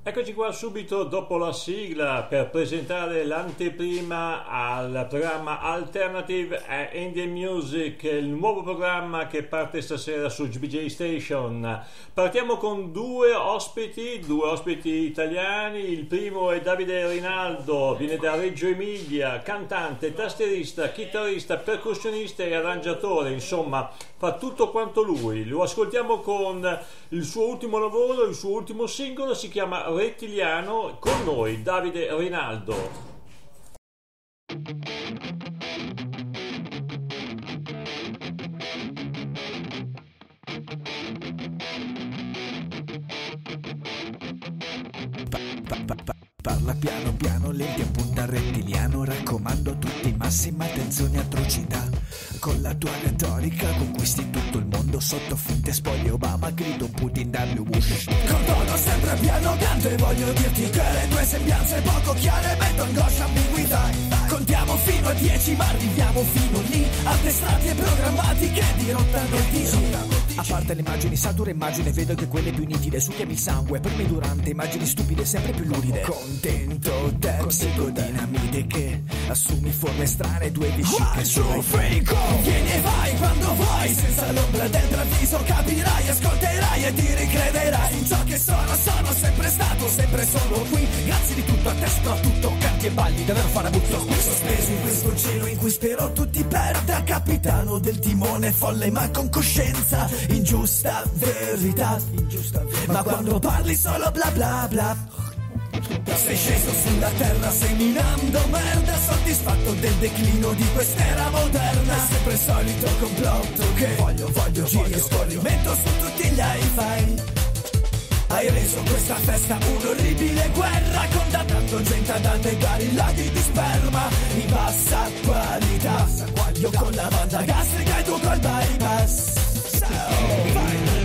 Eccoci qua subito dopo la sigla per presentare l'anteprima al programma Alternative Indian Music, il nuovo programma che parte stasera su GBJ Station. Partiamo con due ospiti italiani. Il primo è Davide Rinaldo, viene da Reggio Emilia, cantante, tastierista, chitarrista, percussionista e arrangiatore, insomma fa tutto quanto lui. Lo ascoltiamo con il suo ultimo lavoro, il suo ultimo singolo, si chiama Rettiliano. Con noi Davide Rinaldo. Parla piano piano, lenti a punta rettiliano, raccomando a tutti massima attenzione e atrocità. Con la tua retorica conquisti tutto il mondo, sotto finte spogli Obama, grido Putin W. Bush. Con tono sempre piano piante, voglio dirti che le tue sembianze poco chiare mettono angoscia, ambiguità. Contiamo fino a 10 ma arriviamo fino lì, addestrati e programmati che dirottano il tiro. A parte le immagini sature, immagine vedo che quelle più nitide succhiami il sangue, prima e durante, immagini stupide sempre più luride. Contento te psicodinamite che assumi forme strane, due vesciche sulle frigo. Vieni e vai quando vuoi, senza l'ombra del preavviso capirai, ascolterai e ti ricrederai in ciò che sono sempre stato, sempre sono qui. Grazie di tutto a te, soprattutto canti e balli, davvero fare butto. Sospeso in questo cielo in cui spero tu ti perda, capitano del timone, folle ma con coscienza, ingiusta verità. Ma quando parli solo bla bla bla. Sei sceso sulla terra seminando merda, soddisfatto del declino di quest'era moderna. Sempre il solito complotto che voglio giri e scorrimento su tutti gli hi-fi. Hai reso questa festa un'orribile guerra, condannando gente ad annegare i laghi di sperma in bassa qualità. Io con la banda gastrica e tu col bypass. Vai.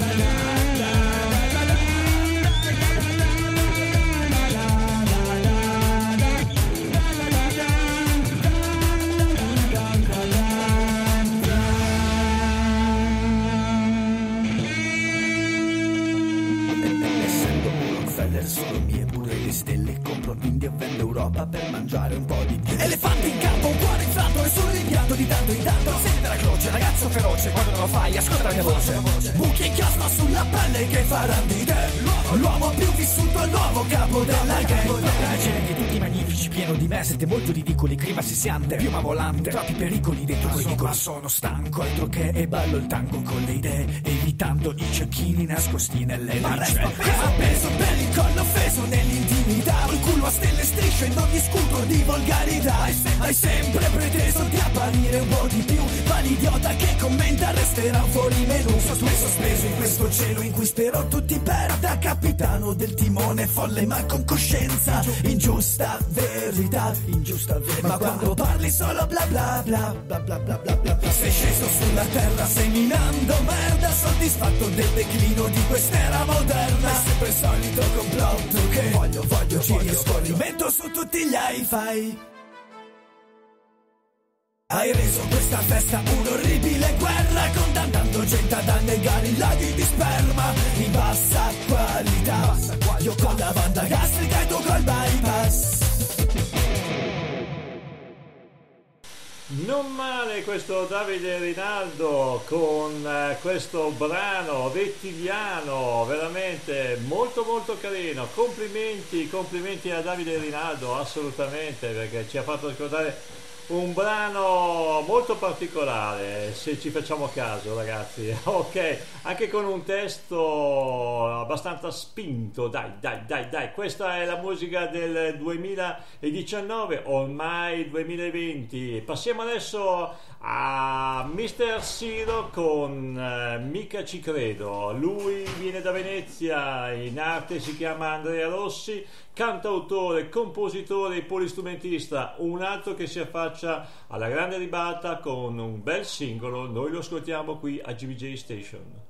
Sono mie pure le stelle, compro India, vendo Europa per mangiare un po' di più. Elefanti in campo, un cuore inflato e sul rimpianto di tanto in tanto. Segni della croce, ragazzo feroce, quando non lo fai ascolta la mia voce. Buchi e chiosco sulla pelle che faranno di te l'uomo più vissuto, il nuovo capo della gang. La gente di tutti magnifici, pieno di me, siete molto ridicoli, clima sessiante, piuma volante, troppi pericoli dentro quei ridicoli. Sono stanco, altro che, e ballo il tango con le idee, evitando i cecchini nascosti nelle ricce. Appeso per il collo, offeso nell'intimità, il culo a stelle e strisce, non discuto di volgarità. Hai sempre preteso di apparire un po' di più, ma l'idiota che commenta resterà fuori menù. Sospeso in questo cielo in cui spero tu ti perda, capitano del timone, folle ma con coscienza, ingiusta verità. Ma quando parli solo bla bla bla bla bla bla bla bla. Sei sceso sulla terra seminando merda, soddisfatto del declino di quest'era moderna. Sempre il solito complotto che voglio giri e scorrimento su tutti gli hi-fi. Hai reso questa festa un'orribile guerra, condannando gente ad annegare i laghi di sperma in bassa qualità. Io con la banda gastrica e tu col bypass. Non male questo Davide Rinaldo con questo brano Rettiliano, veramente molto molto carino. Complimenti a Davide Rinaldo, assolutamente, perché ci ha fatto ricordare un brano molto particolare, se ci facciamo caso, ragazzi. Ok, anche con un testo abbastanza spinto. Dai, questa è la musica del 2019, ormai 2020. Passiamo adesso a Mr. Siro con Mica ci credo. Lui viene da Venezia, in arte si chiama Andrea Rossi, cantautore, compositore e polistrumentista, un altro che si affaccia alla grande ribalta con un bel singolo. Noi lo ascoltiamo qui a GBJ Station.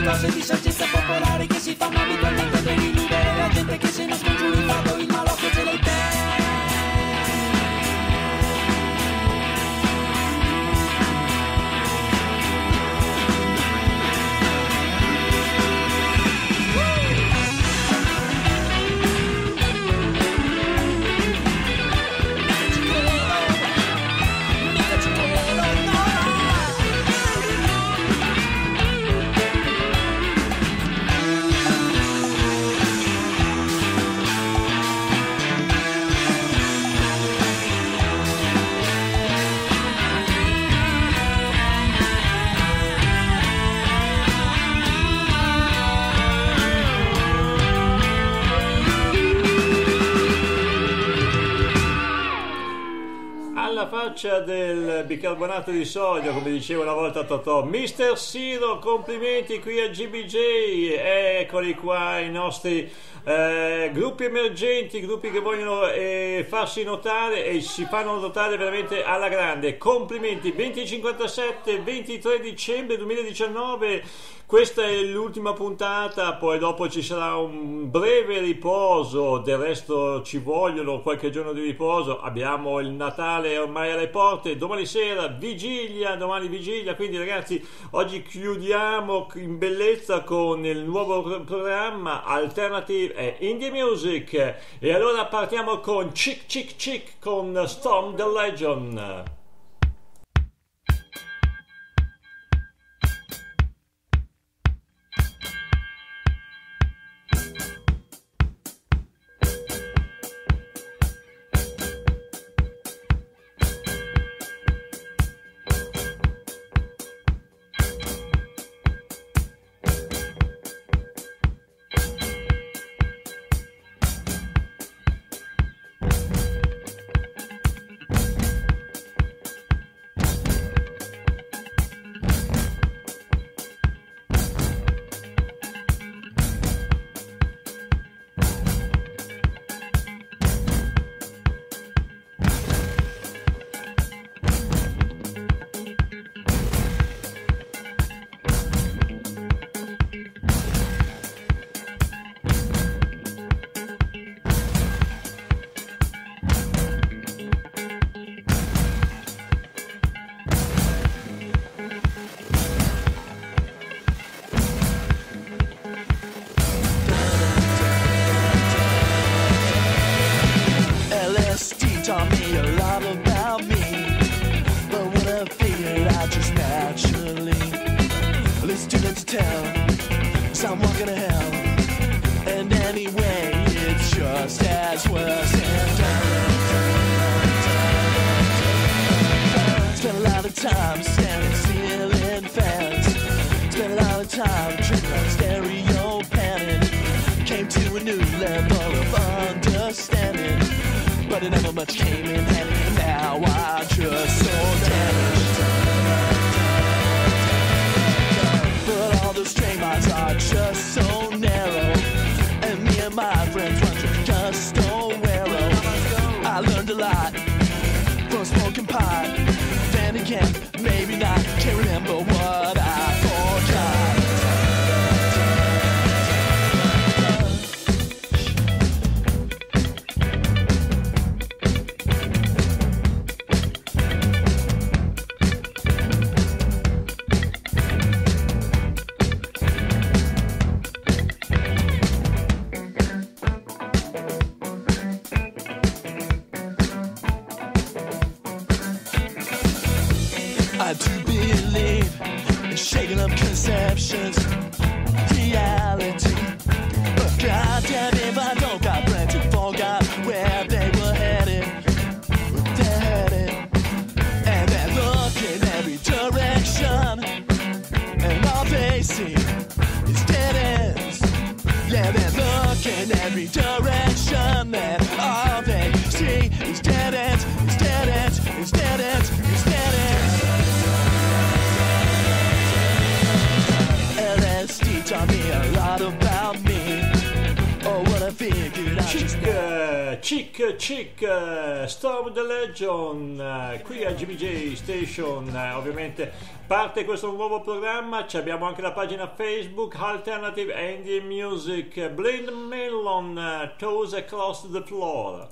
le cose di saggezza popolare che si fanno abitualmente per illudere la gente che se non scongiuri il fato il malocchio ce l'hai te. Faccia del bicarbonato di sodio, come diceva una volta Totò. Mister Siro, complimenti qui a GBJ, eccoli qua i nostri gruppi emergenti, gruppi che vogliono farsi notare e si fanno notare veramente alla grande. Complimenti. 2057, 23 dicembre 2019, questa è l'ultima puntata, poi dopo ci sarà un breve riposo, del resto ci vogliono qualche giorno di riposo, abbiamo il Natale ormai alle porte, domani sera vigilia, quindi ragazzi oggi chiudiamo in bellezza con il nuovo programma Alternative Indie Music, e allora partiamo con Chick Chick Chick con Storm the Legion. Chic, Storm the Legion, qui a GBJ Station. Ovviamente parte questo nuovo programma, abbiamo anche la pagina Facebook Alternative Indie Music. Blind Melon, Toes Across the Floor.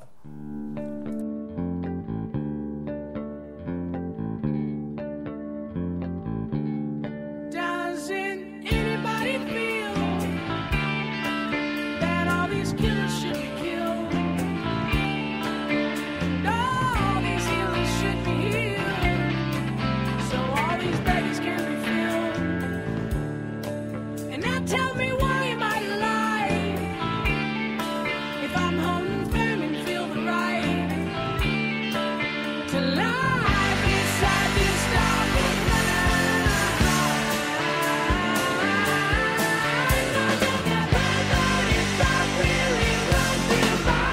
Tell me why am I alive if I'm home firm and feel the right to lie beside this starry night. But if I really run through my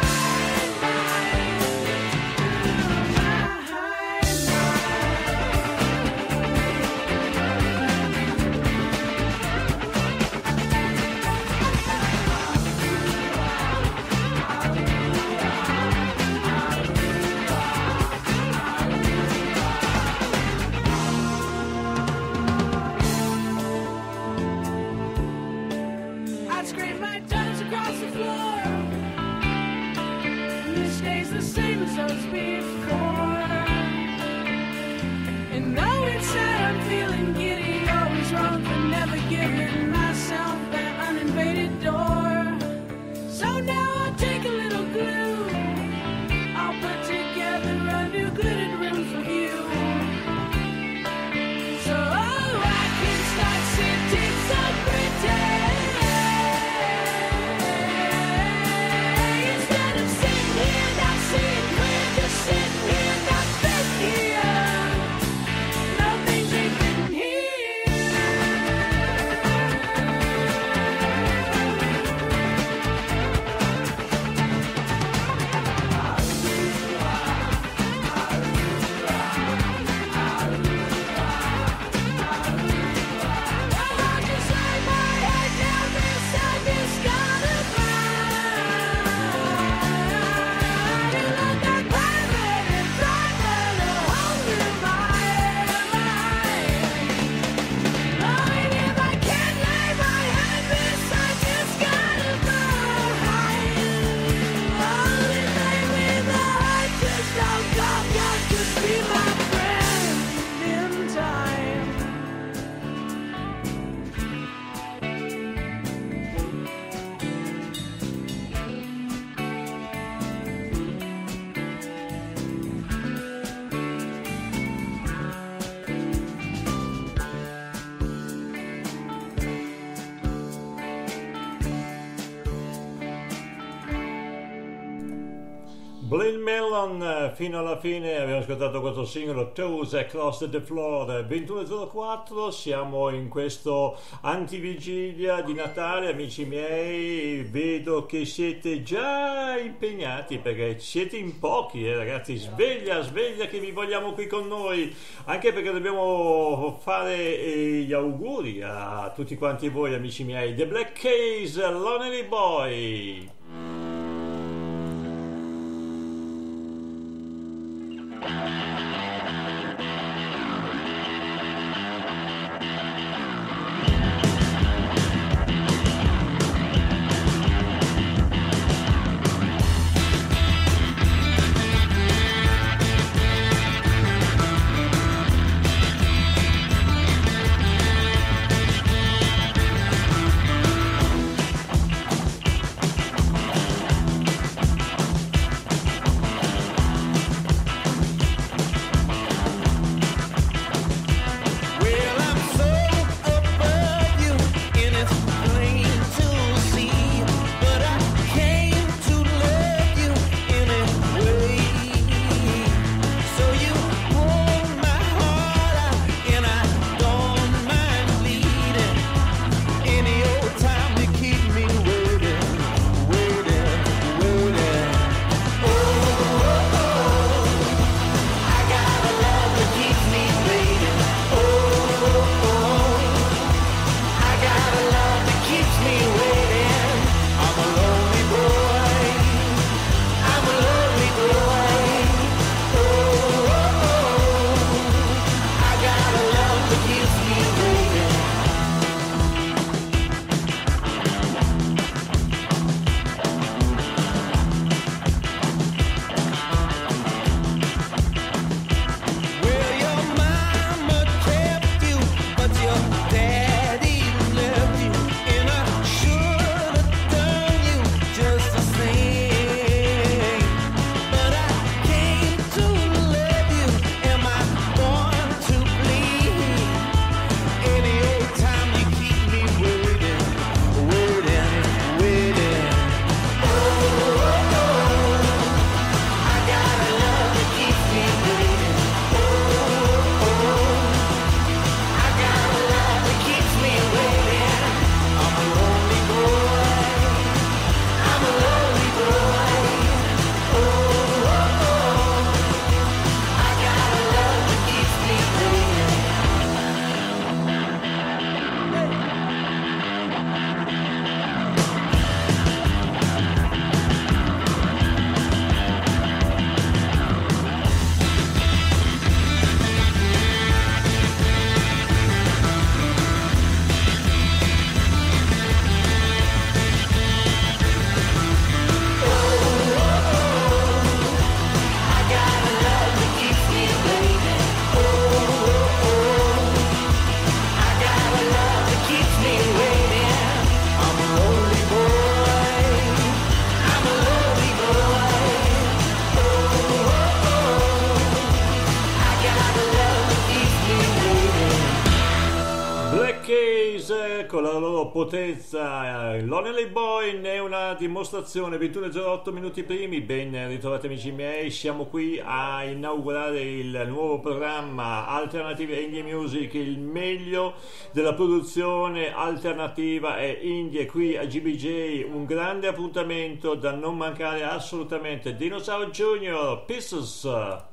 Blind Melon, fino alla fine abbiamo ascoltato questo singolo Toes Across the Floor. 21.04, siamo in questo antivigilia di Natale. Amici miei, vedo che siete già impegnati perché siete in pochi, ragazzi. Sveglia che vi vogliamo qui con noi, anche perché dobbiamo fare gli auguri a tutti quanti voi, amici miei. The Black Keys, Lonely Boy. con la loro potenza. Lonely Boy ne è una dimostrazione. 21:08 minuti primi, ben ritrovati amici miei, siamo qui a inaugurare il nuovo programma Alternative Indie Music, il meglio della produzione alternativa e indie qui a GBJ, un grande appuntamento da non mancare assolutamente. Dinosaur Jr., Pieces.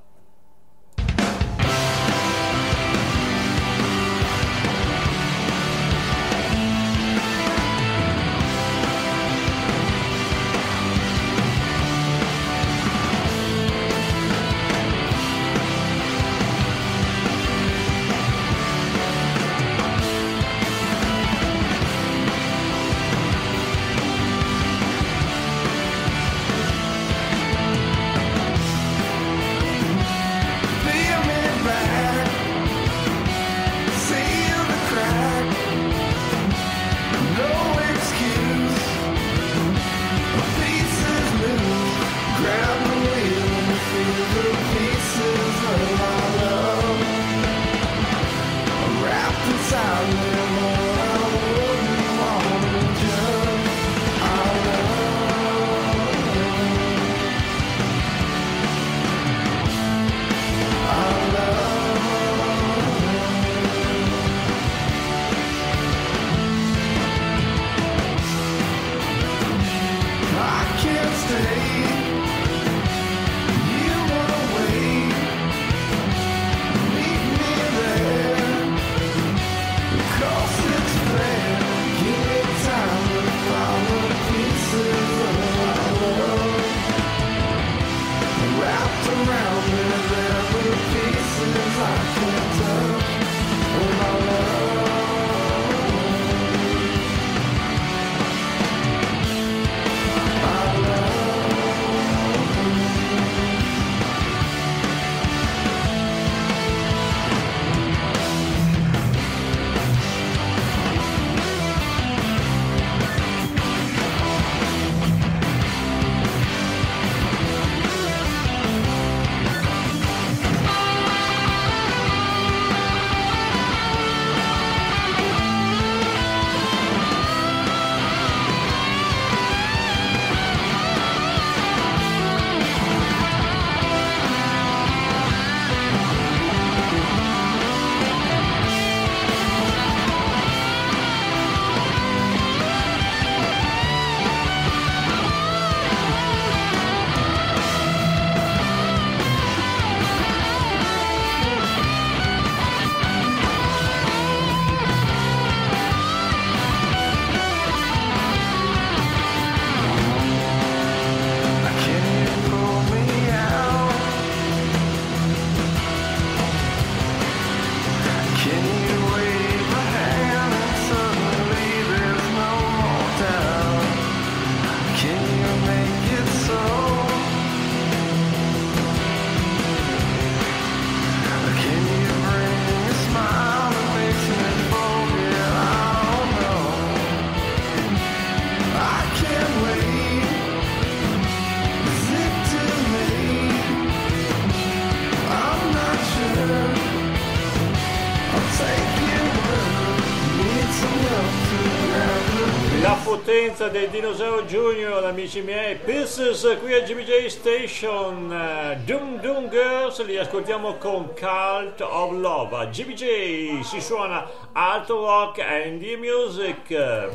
Potenza del Dinosaur Jr., amici miei, Pieces qui a GBJ Station. Doom Doom Girls li ascoltiamo con Cult of Love. A GBJ si suona alto rock e indie music.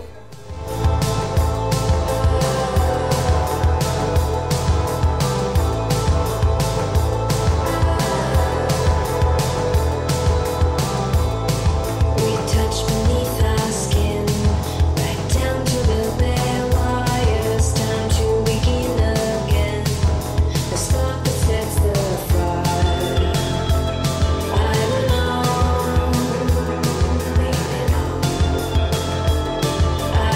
I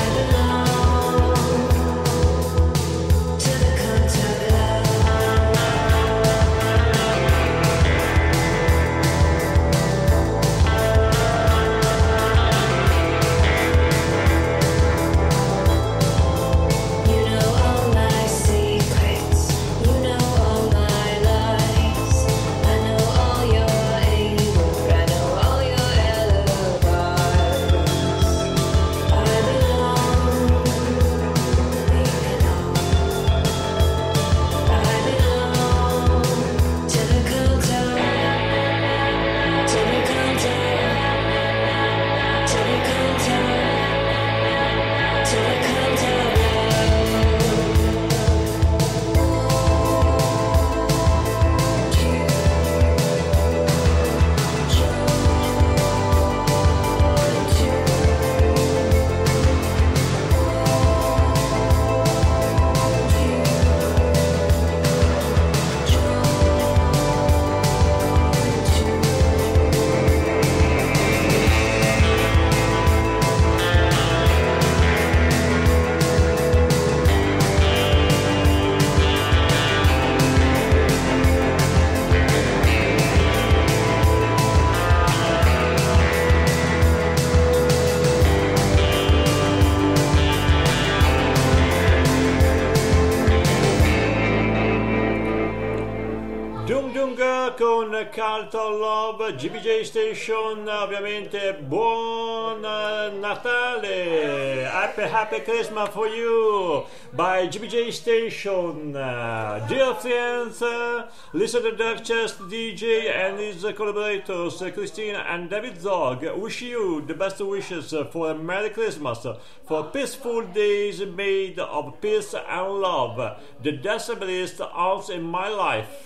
con Carlton Love, GBJ Station, ovviamente buon Natale, happy Christmas for you by GBJ Station. Dear friends, listen to Dark Chest DJ and his collaborators Christina and David Zog wish you the best wishes for a Merry Christmas, for peaceful days made of peace and love, the Decemberist house in my life.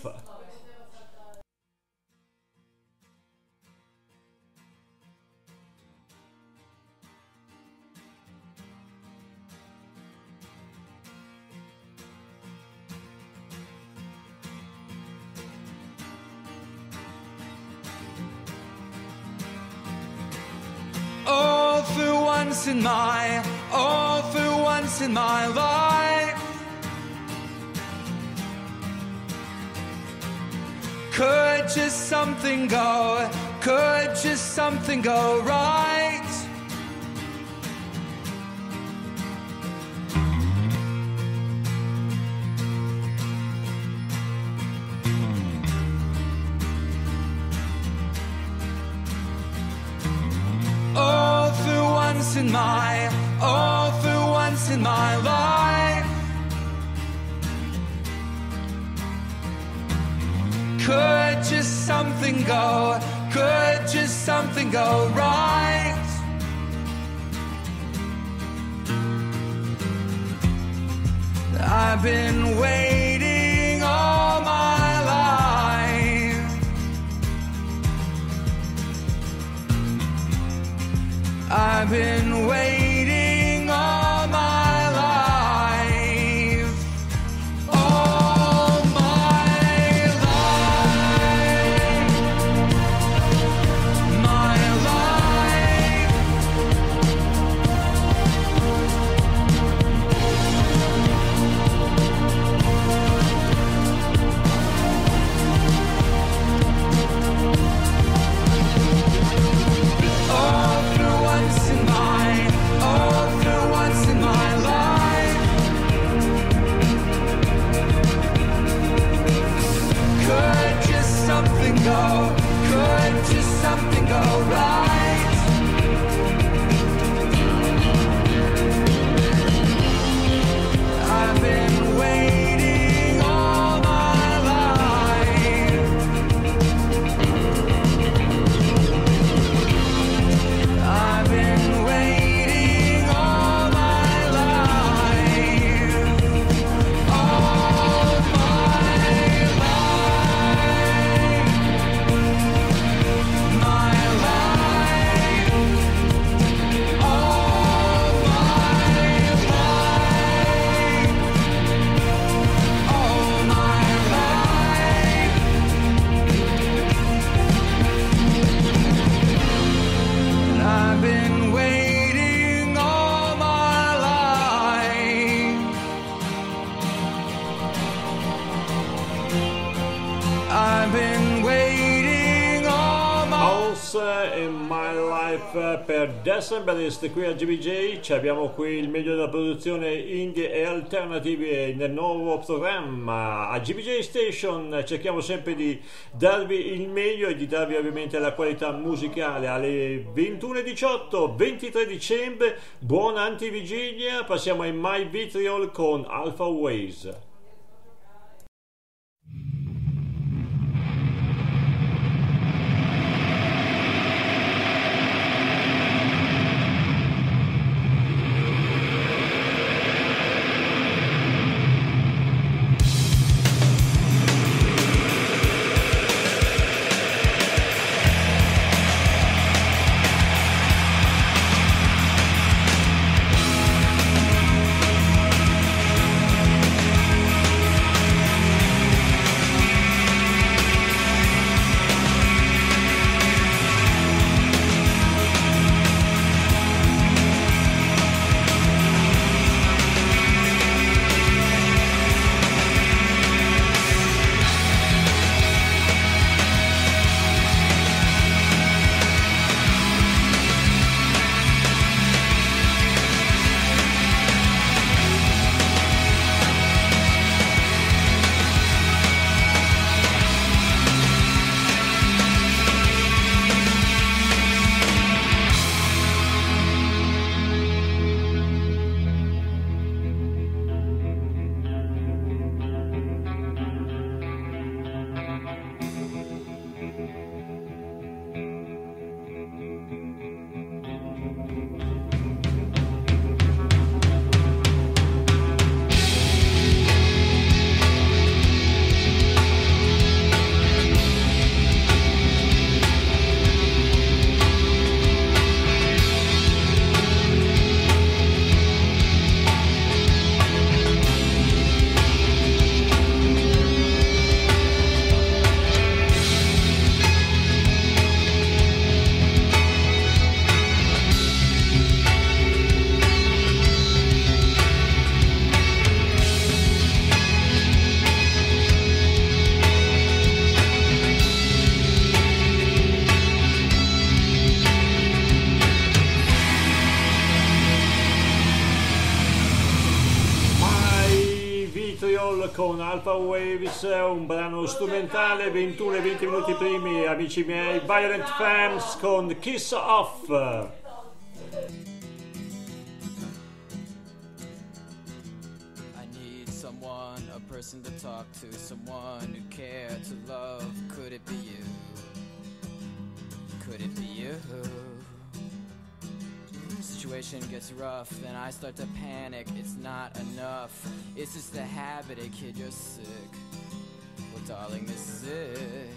All for once in my life, could just something go right? All for once in my life, could just something go right? I've been waiting all my life. I've been waiting all my life. All my life. My life. All for once in my life, could just something go right? I've been waiting all my life. I've been waiting all my life. All my life. My life. All my life. All my life. I've been waiting all my life. I've been waiting all my House in My Life per Decemberist qui a GBJ. Abbiamo qui il meglio della produzione indie e alternative nel nuovo programma a GBJ Station. Cerchiamo sempre di darvi il meglio e di darvi ovviamente la qualità musicale. Alle 21:18, 23 dicembre, buona antivigilia. Passiamo ai My Vitriol con Alpha Ways. life. Material con Alpha Waves, un brano strumentale, 21 e 20 minuti primi, amici miei. Violent Femmes con Kiss Off. A person to talk to, someone who care to love. Could it be you? Could it be you? Situation gets rough, then I start to panic. It's not enough. It's just a habit, hey kid, you're sick. Well, darling, this is it.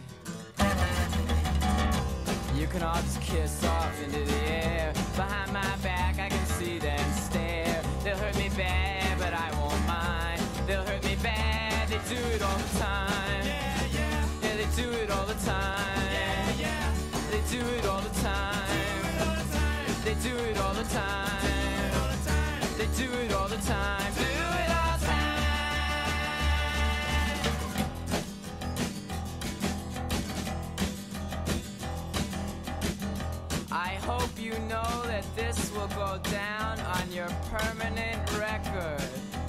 You can all just kiss off into the air. Behind my back, I can see them stare. They'll hurt me bad, but I won't mind. They'll hurt me bad, they do it all the time. Yeah, yeah. Yeah, they do it all the time. Yeah, yeah. They do it all the time. They do it all the time. They do it all the time. Do it all the time. I hope you know that this will go down on your permanent record.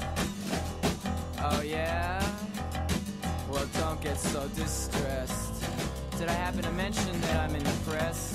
Oh yeah? Well, don't get so distressed. Did I happen to mention that I'm in the press?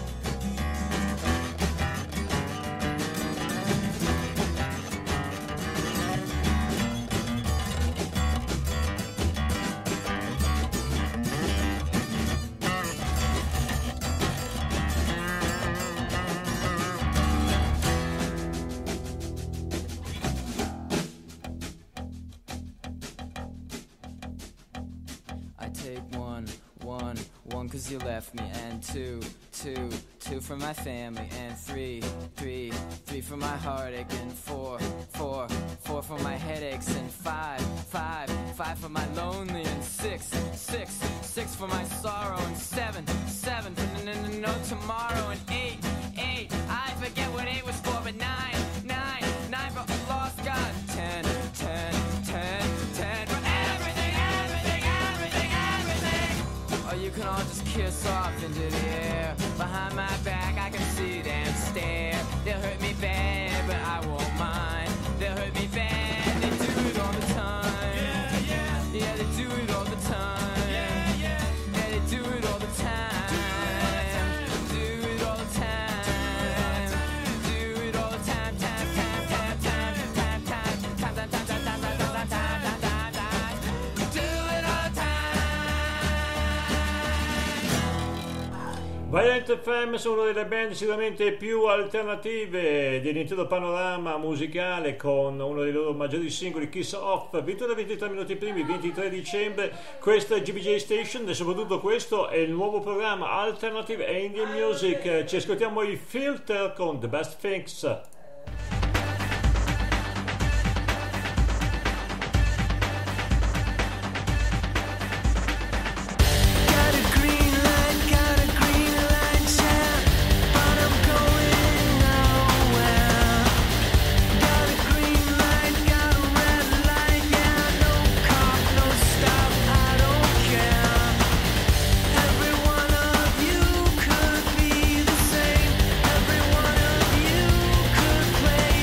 One, 'cause you left me, and two for my family, and three for my heartache, and four for my headaches, and five for my lonely, and six for my sorrow, and seven for no tomorrow, and eight, I forget what 8 was for, but nine for a lost God, 10 for everything. Or you can all just kiss off into the air. Behind my back I can see them stare. They'll hurt me bad, but I won't mind. They'll hurt me bad, they do it all the time. Yeah, they do it all the time. Yeah, they do it all the time. Do it all the time. Do it all the time. Violent Femmes sono una delle band sicuramente più alternative dell'intero panorama musicale, con uno dei loro maggiori singoli, Kiss Off, 21-23 minuti primi, 23 dicembre. Questa è GBJ Station e soprattutto questo è il nuovo programma Alternative e Indian Music. Ci ascoltiamo i Filter con The Best Things. Play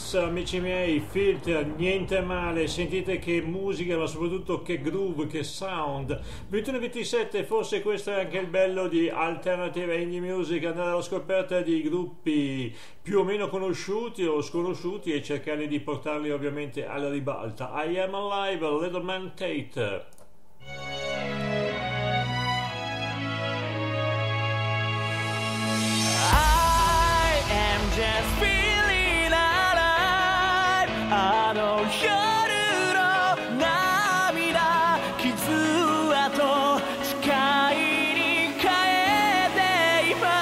Mix, amici miei, Filter, niente male, sentite che musica, ma soprattutto che groove, che sound. 21-27, forse questo è anche il bello di Alternative Indie Music, andare alla scoperta di gruppi più o meno conosciuti o sconosciuti e cercare di portarli ovviamente alla ribalta. I Am Alive, Little Man Tate. Just feeling alive あの夜の涙傷跡誓いに変えて今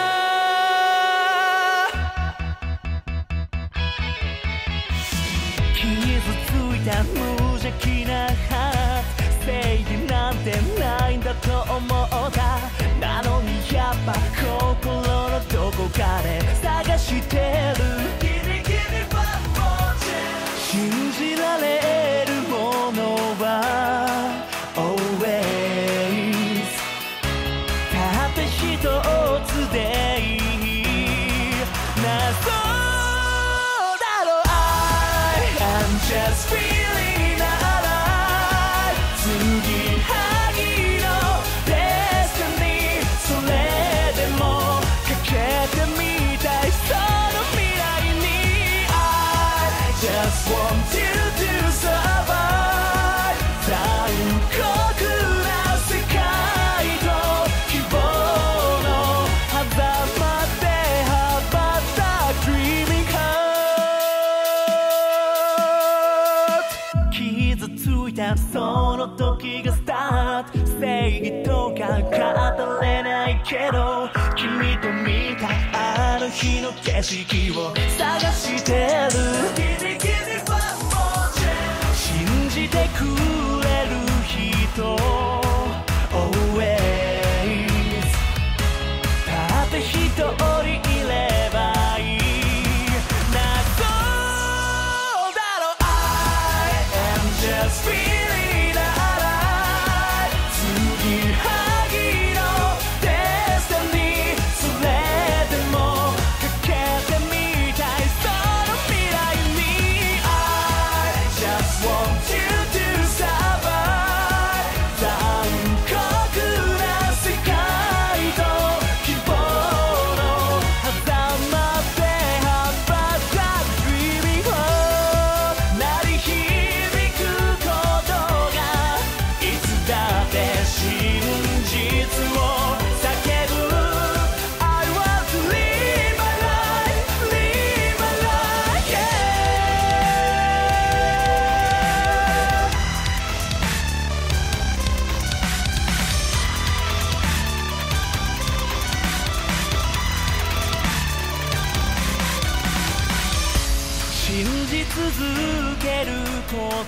傷ついた無邪気なハート正義なんてないんだと思ったなのにやっぱ心のどこかで探してる信じられるものは always たった一つでいい謎だろ I am just feeling alive 継ぎはぎのデスティニーそれでもかけてみたいその未来に I just want you to survive 残酷な世界と希望の狭間で羽ばたく Dreaming heart 傷ついたその時がスタート正義とか語れないけど君と見たあの日の景色を探してる信じてくれる人 Always たった一人いればいい謎だろ I am just feeling alive 継ぎはぎのデスティニーそれでもかけてみたいその未来に I just want you to survive 残酷な世界と希望の狭間で羽ばたく Dreaming heart 鳴り響く鼓動がいつだって真実を叫ぶ I want to live my life, live my life, yeah 信じ続けること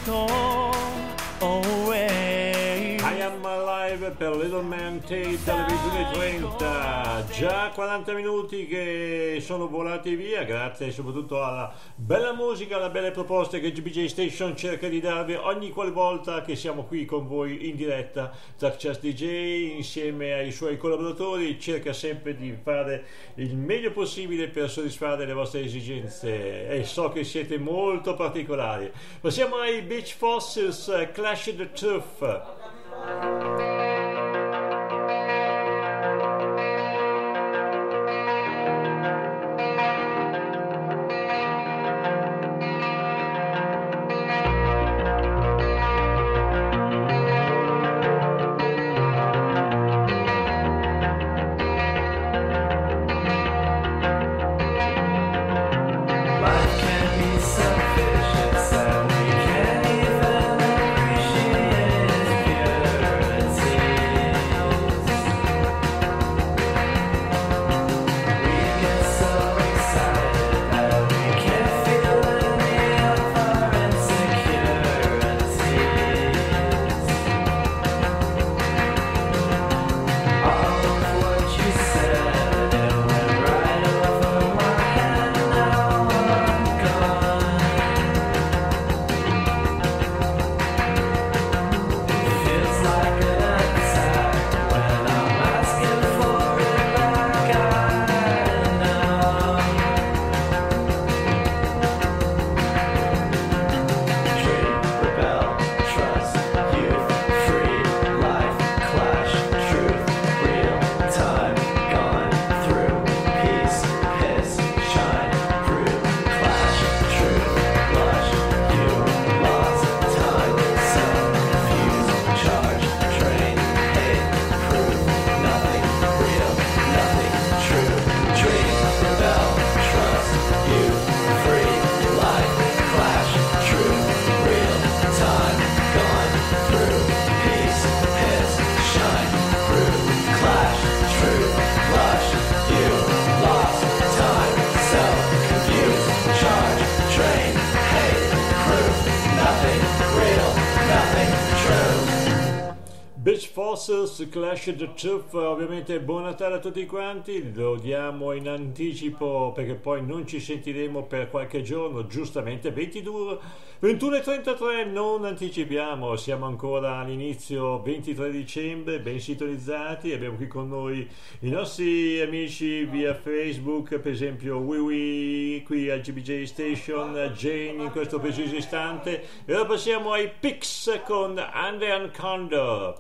Always I Am Alive per Little Man Tate alle 21:30, già 40 minuti che sono volati via grazie soprattutto alla bella musica, alle belle proposte che GBJ Station cerca di darvi ogni qualvolta che siamo qui con voi in diretta. Zach Chess DJ insieme ai suoi collaboratori cerca sempre di fare il meglio possibile per soddisfare le vostre esigenze e so che siete molto particolari. Passiamo ai Beach Fossils, Clash the Truth. Life can be selfish and we can't even appreciate Beach Fossils, Clash the Truth. Ovviamente buon Natale a tutti quanti, lo diamo in anticipo perché poi non ci sentiremo per qualche giorno, giustamente 21:33, non anticipiamo, siamo ancora all'inizio, 23 dicembre, ben sintonizzati. Abbiamo qui con noi i nostri amici via Facebook, per esempio Wiwi qui a GBJ Station, Jane in questo preciso istante, e ora passiamo ai Pics con Andean Condor.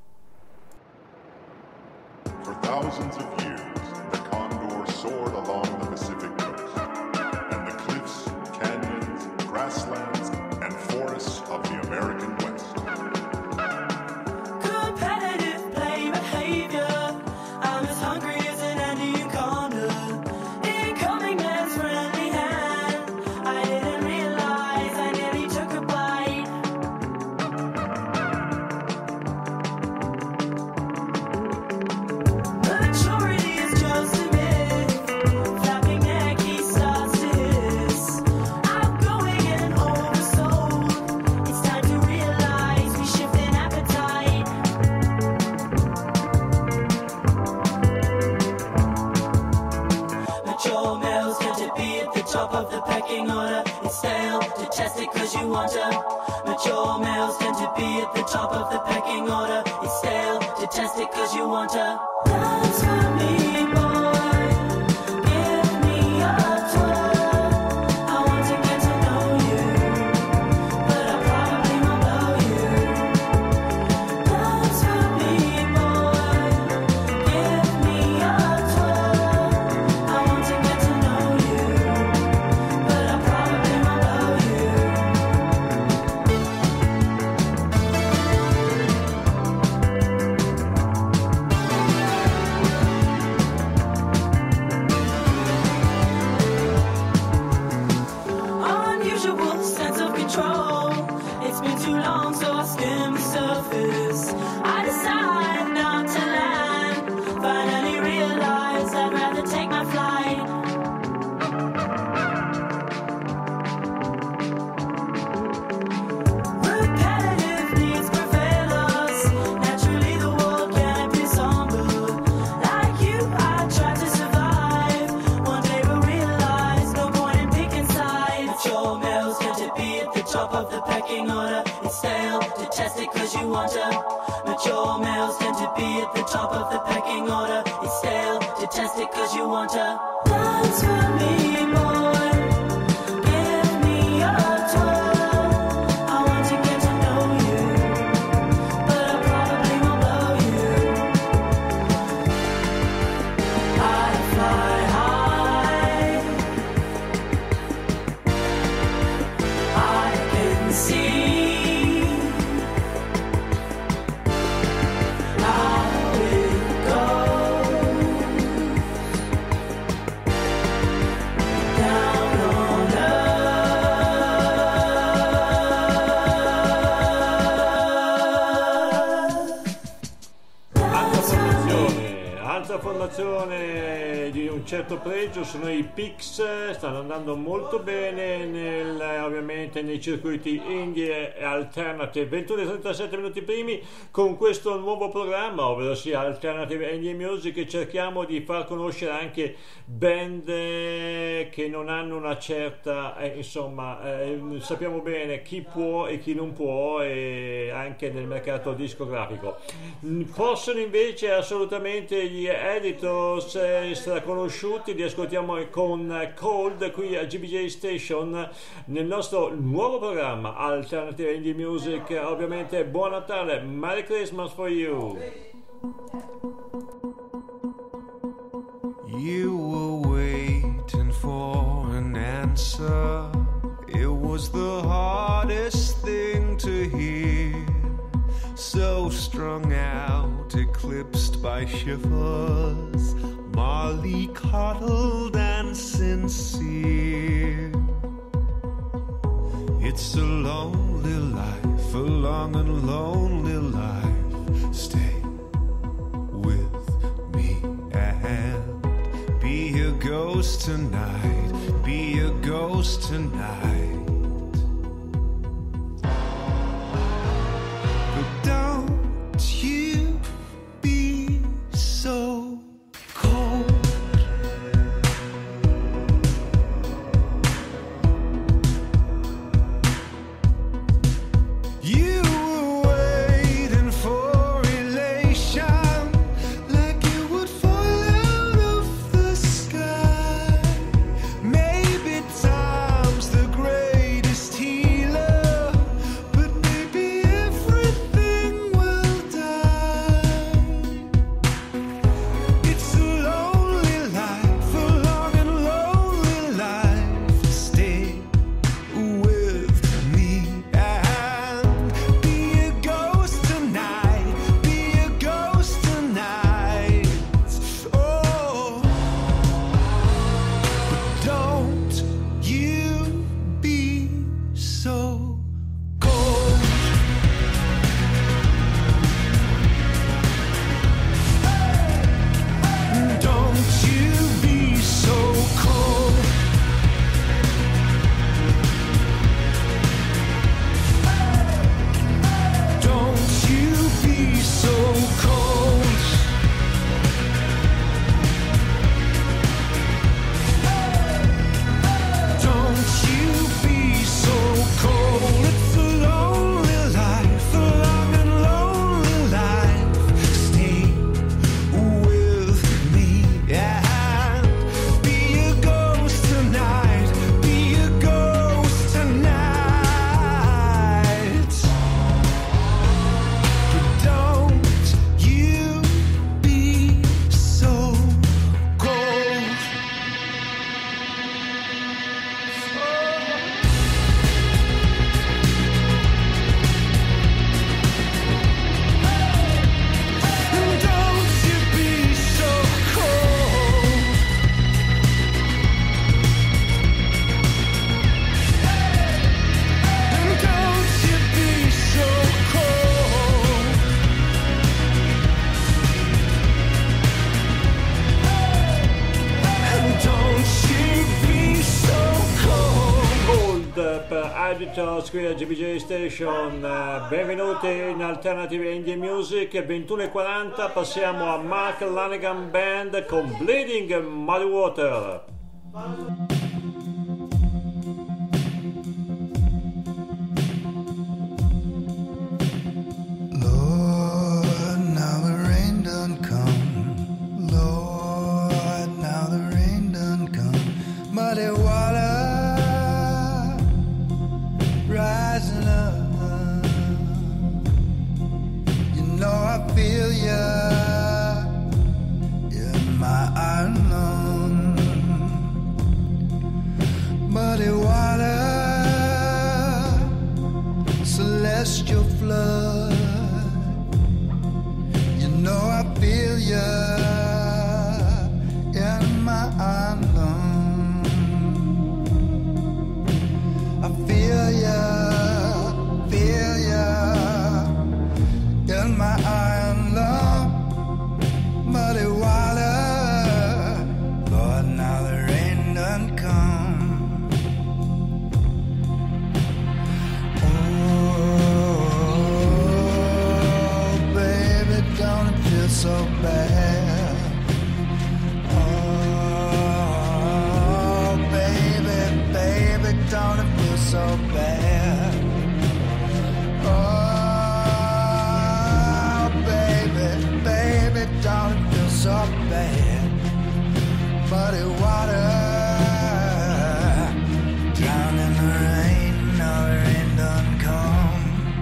For thousands of years, the condor soared along the Pacific coast, and the cliffs, canyons, grasslands, and forests of the American West. Competitive play behavior. I'm as hungry as an Andean condor. Incoming man's friendly hand. I didn't realize I nearly took a bite. Maturity is just a myth. Flapping neck, he starts to hiss. Outgoing and oversold. It's time to realize we shift in appetite. Mature males tend to be at the top of the pecking order. It's stale, detest it cause you want to. Mature males tend to be at the top of the pecking order. It's stale, detest it cause you want to. Dance for me, boy. Give me a twirl. I want to get to know you, but I probably won't blow you. Dance for me, boy. Give me a twirl. I want to get to know you, but I probably won't blow you. Unusual sense of control. It's been too long, so I skim the surface. I decide not to land. Finally realize I'd rather take my flight. Repetitive needs prevail us. Naturally the world can be somber. Like you, I tried to survive. One day we'll realize no point in picking sides. Mature males tend to be at the top of the pecking order. It's stale, detest it cause you want to. Mature males tend to be at the top of the pecking order. It's stale, detest it cause you want to. Dance for me, boy. Give me a twirl. I want to get to know you, but I probably won't blow you. I fly high. I can see how it goes down on earth. Alta formazione di un certo pregio sono i Pics, stanno andando molto bene ovviamente nei circuiti indie e alternative. 21:37 minuti primi con questo nuovo programma, ovvero sia Alternative Indie Music. Cerchiamo di far conoscere anche band che non hanno una certa sappiamo bene chi può e chi non può, e anche nel mercato discografico. Possono invece assolutamente gli Editors straconosciuti. Li ascoltiamo con Cold qui a GBJ Station nel nostro nuovo programma Alternative Indie Music. Ovviamente buon Natale, Merry Christmas for you. You were waiting for an answer. It was the hardest thing to hear. So strung out, eclipsed by shivers, Molly coddled and sincere. It's a lonely life, a long and lonely life. Stay with me and be a ghost tonight, be a ghost tonight. But don't you Selectors qui a GBJ Station. Benvenuti in Alternative Indie Music. 21:40, passiamo a Mark Lanegan Band con Bleeding Muddy Water. Lord, now the rain done come. Lord, now the rain done come. Muddy water rising up. You know I feel ya in my iron lung. Muddy water, celestial flood. You know I feel ya in my iron lung. I feel ya in my iron lung. Muddy water, Lord, now the rain done come. Oh, baby, don't it feel so bad? Oh, baby, baby, don't it feel so bad? Oh, baby, baby, don't it feel so bad? Muddy water, drown in the rain, now the rain done come.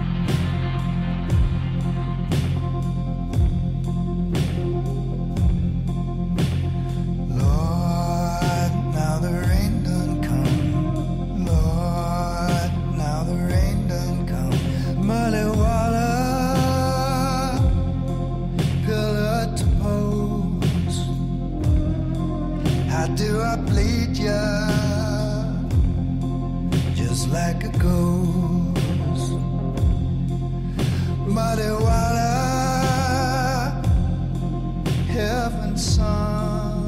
Lord, now the rain done come. Lord, now the rain done come. Muddy water, pillar to post. How do I bleed ya? Just like a ghost. Muddy water, heaven's son.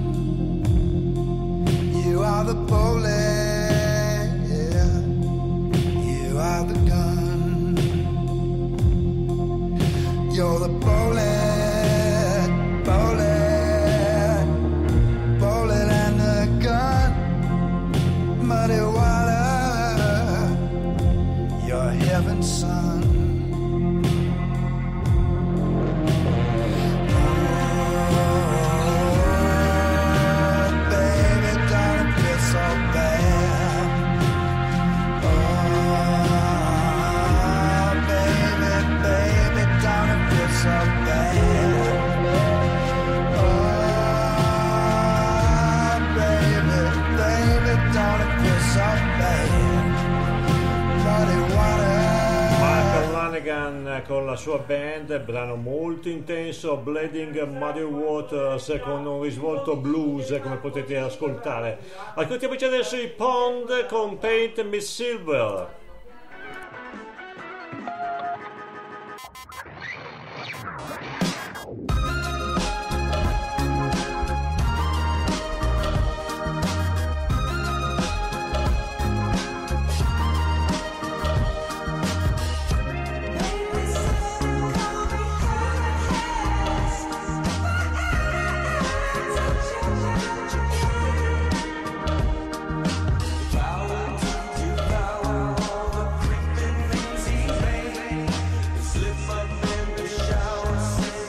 You are the bullet, yeah. You are the gun. You're the bullet, bullet, bullet and the gun. Muddy water, you're heaven's son. Oh, baby, don't it feel so bad? Oh, baby, baby, don't it feel so bad? Oh, baby, baby, don't it feel so bad? Muddy water. Mark Lanegan con la sua band, brano molto intenso, Bleeding Muddy Waters, con un risvolto blues come potete ascoltare. Ascoltiamoci adesso i Pond con Paint Me Silver. Slip up in the shower.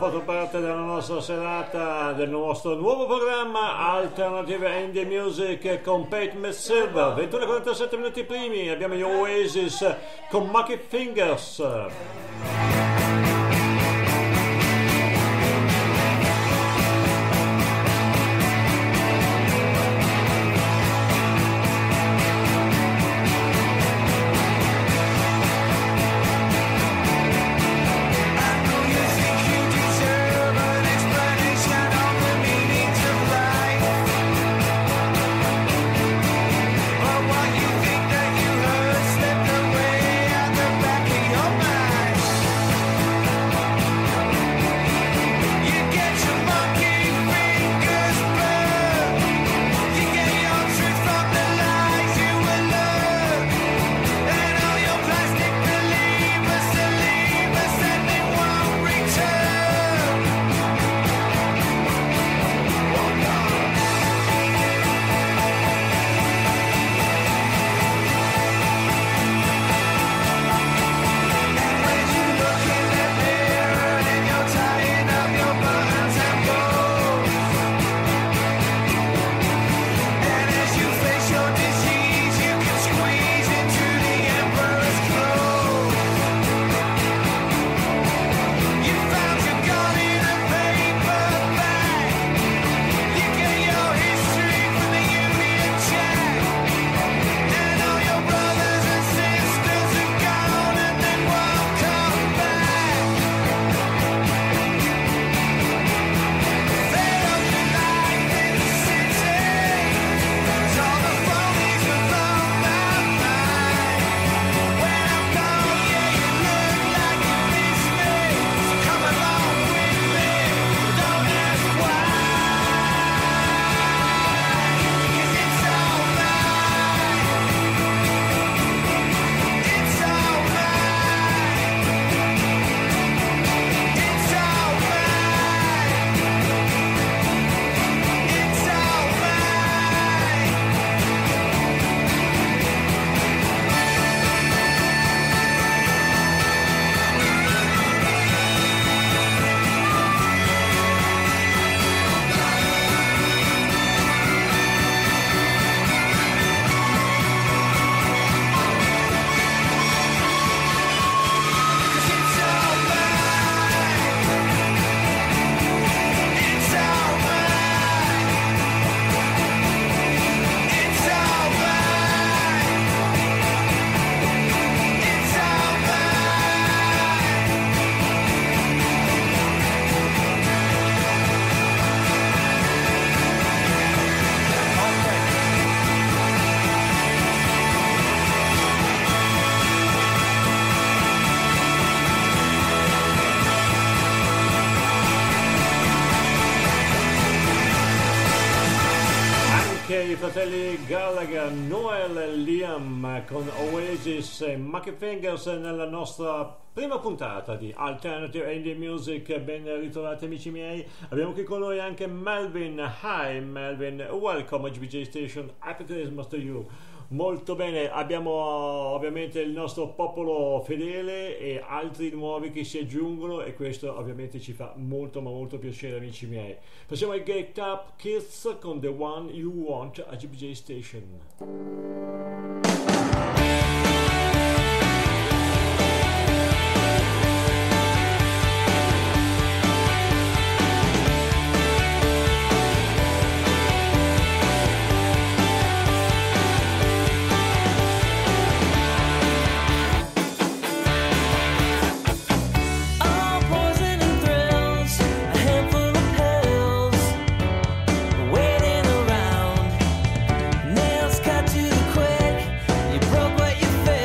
fatto parte della nostra serata, del nostro nuovo programma Alternative Indie Music con Pete Silver. 21:47 minuti primi abbiamo gli Oasis con Mucky Fingers. I fratelli Gallagher, Noel e Liam con Oasis e Mucky Fingers nella nostra prima puntata di Alternative Indie Music. Ben ritrovati amici miei, abbiamo qui con noi anche Melvin. Hi Melvin, welcome a GBJ Station, Happy Christmas to you. Molto bene, abbiamo ovviamente il nostro popolo fedele e altri nuovi che si aggiungono e questo ovviamente ci fa molto ma molto piacere amici miei. Passiamo ai Get Up Kids con The One You Want a GBJ Station. Waiting around, nails cut too quick. You broke what you felt.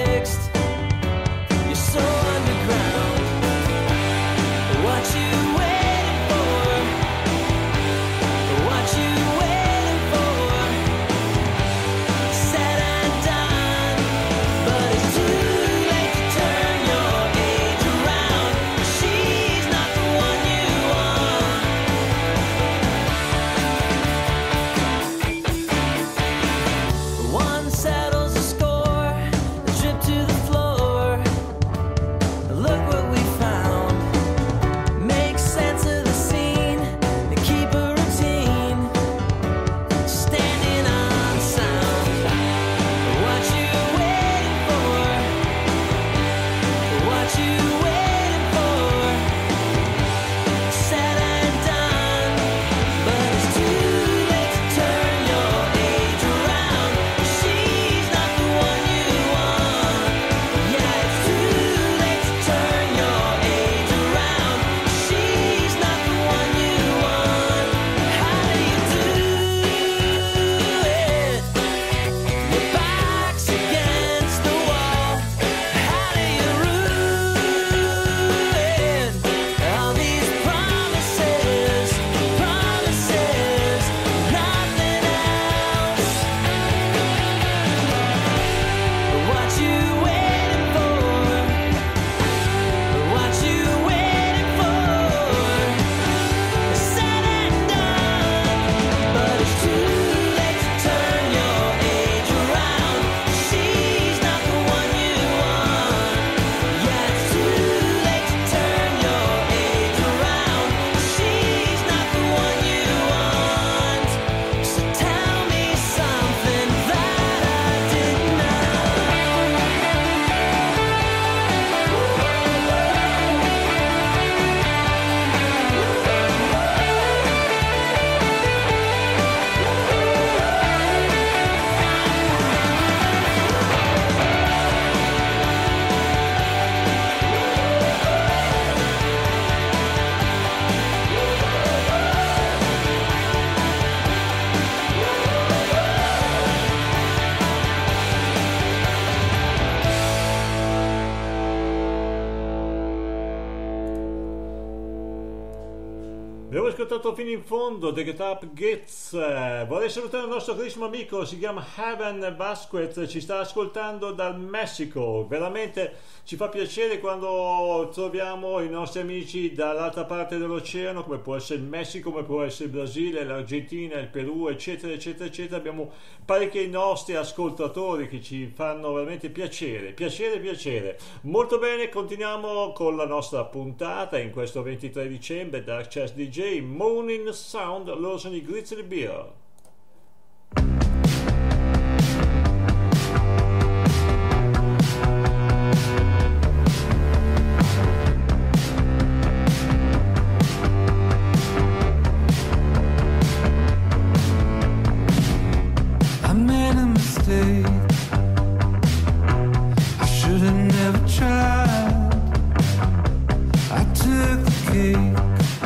ascoltato fino in fondo The Get Up Gets. Vorrei salutare il nostro carissimo amico, si chiama Heaven Vasquez, ci sta ascoltando dal Messico. Veramente ci fa piacere quando troviamo i nostri amici dall'altra parte dell'oceano, come può essere il Messico, come può essere il Brasile, l'Argentina, il Perù, eccetera eccetera eccetera. Abbiamo parecchi nostri ascoltatori che ci fanno veramente piacere. Molto bene, continuiamo con la nostra puntata in questo 23 dicembre. Dark Chess DJ, Morning Sound, loro sono i Grizzly Bear. I made a mistake. I should have never tried. I took the cake.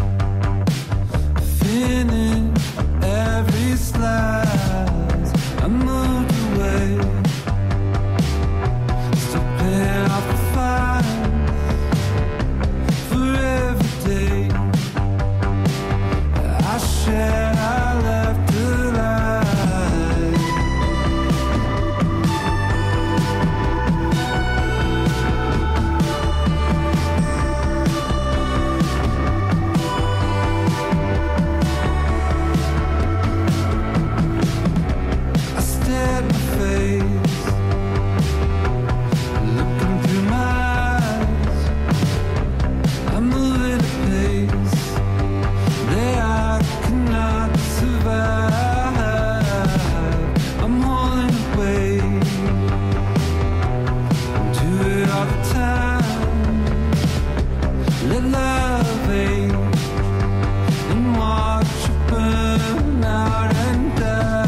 Finish every slice. I moved away. Still paying off the fines for every day I shared. I left alive. I stared in the face, looking through my eyes. I move at a pace that I cannot survive. I'm holding away, do it all the time. Let love age and watch it burn out and die.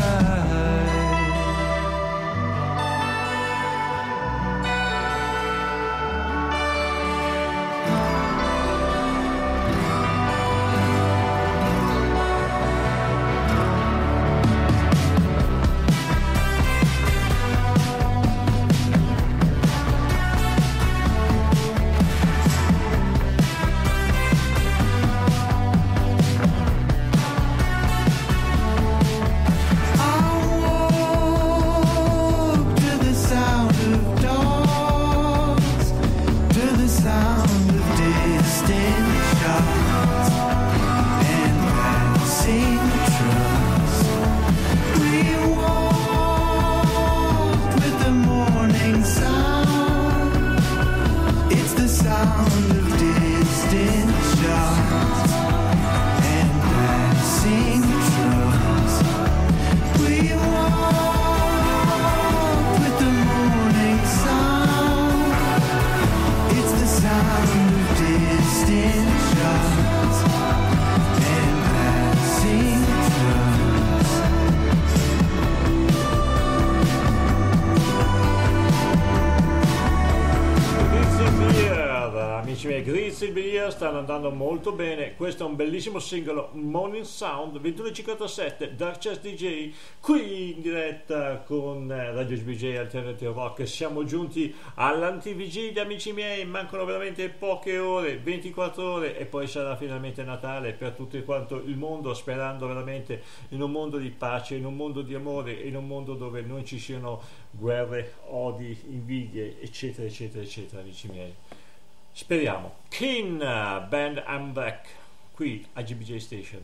Grizzly Bear stanno andando molto bene. Questo è un bellissimo singolo, Morning Sound, 21:57, Dark Chess DJ qui in diretta con Radio GBJ Alternative Rock. Siamo giunti all'antivigilia, amici miei, mancano veramente poche ore, 24 ore e poi sarà finalmente Natale per tutto quanto il mondo, sperando veramente in un mondo di pace, in un mondo di amore, in un mondo dove non ci siano guerre, odi, invidie, eccetera eccetera eccetera, amici miei. Speriamo. King Band I'm Back qui a GBJ Station.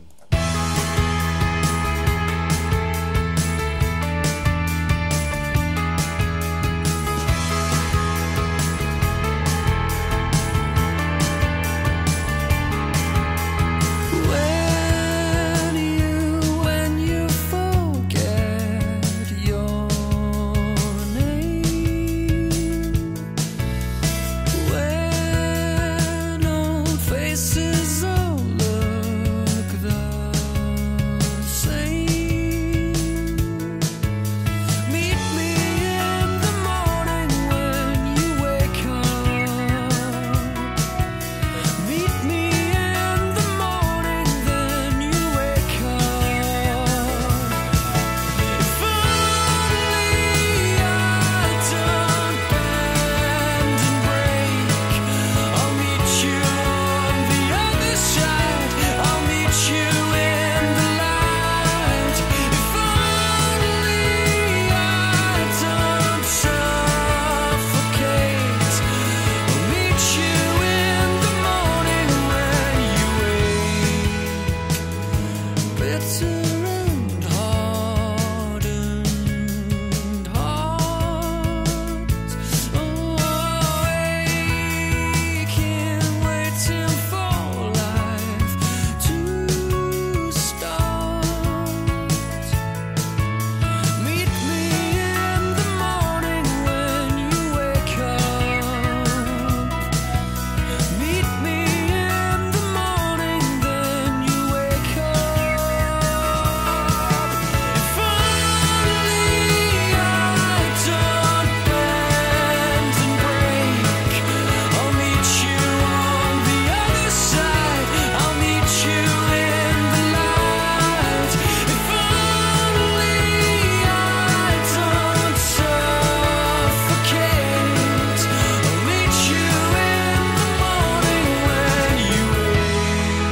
When you forget your name, when old faces all look the bitter and hardened hearts. Oh, aching, waiting for life to start. Meet me in the morning when you wake up. Meet me in the morning, then you wake up. If only I don't bend and break, I'll meet you on the other side. I'll meet you in the light. If only I don't suffocate, I'll meet you in the morning when you wake.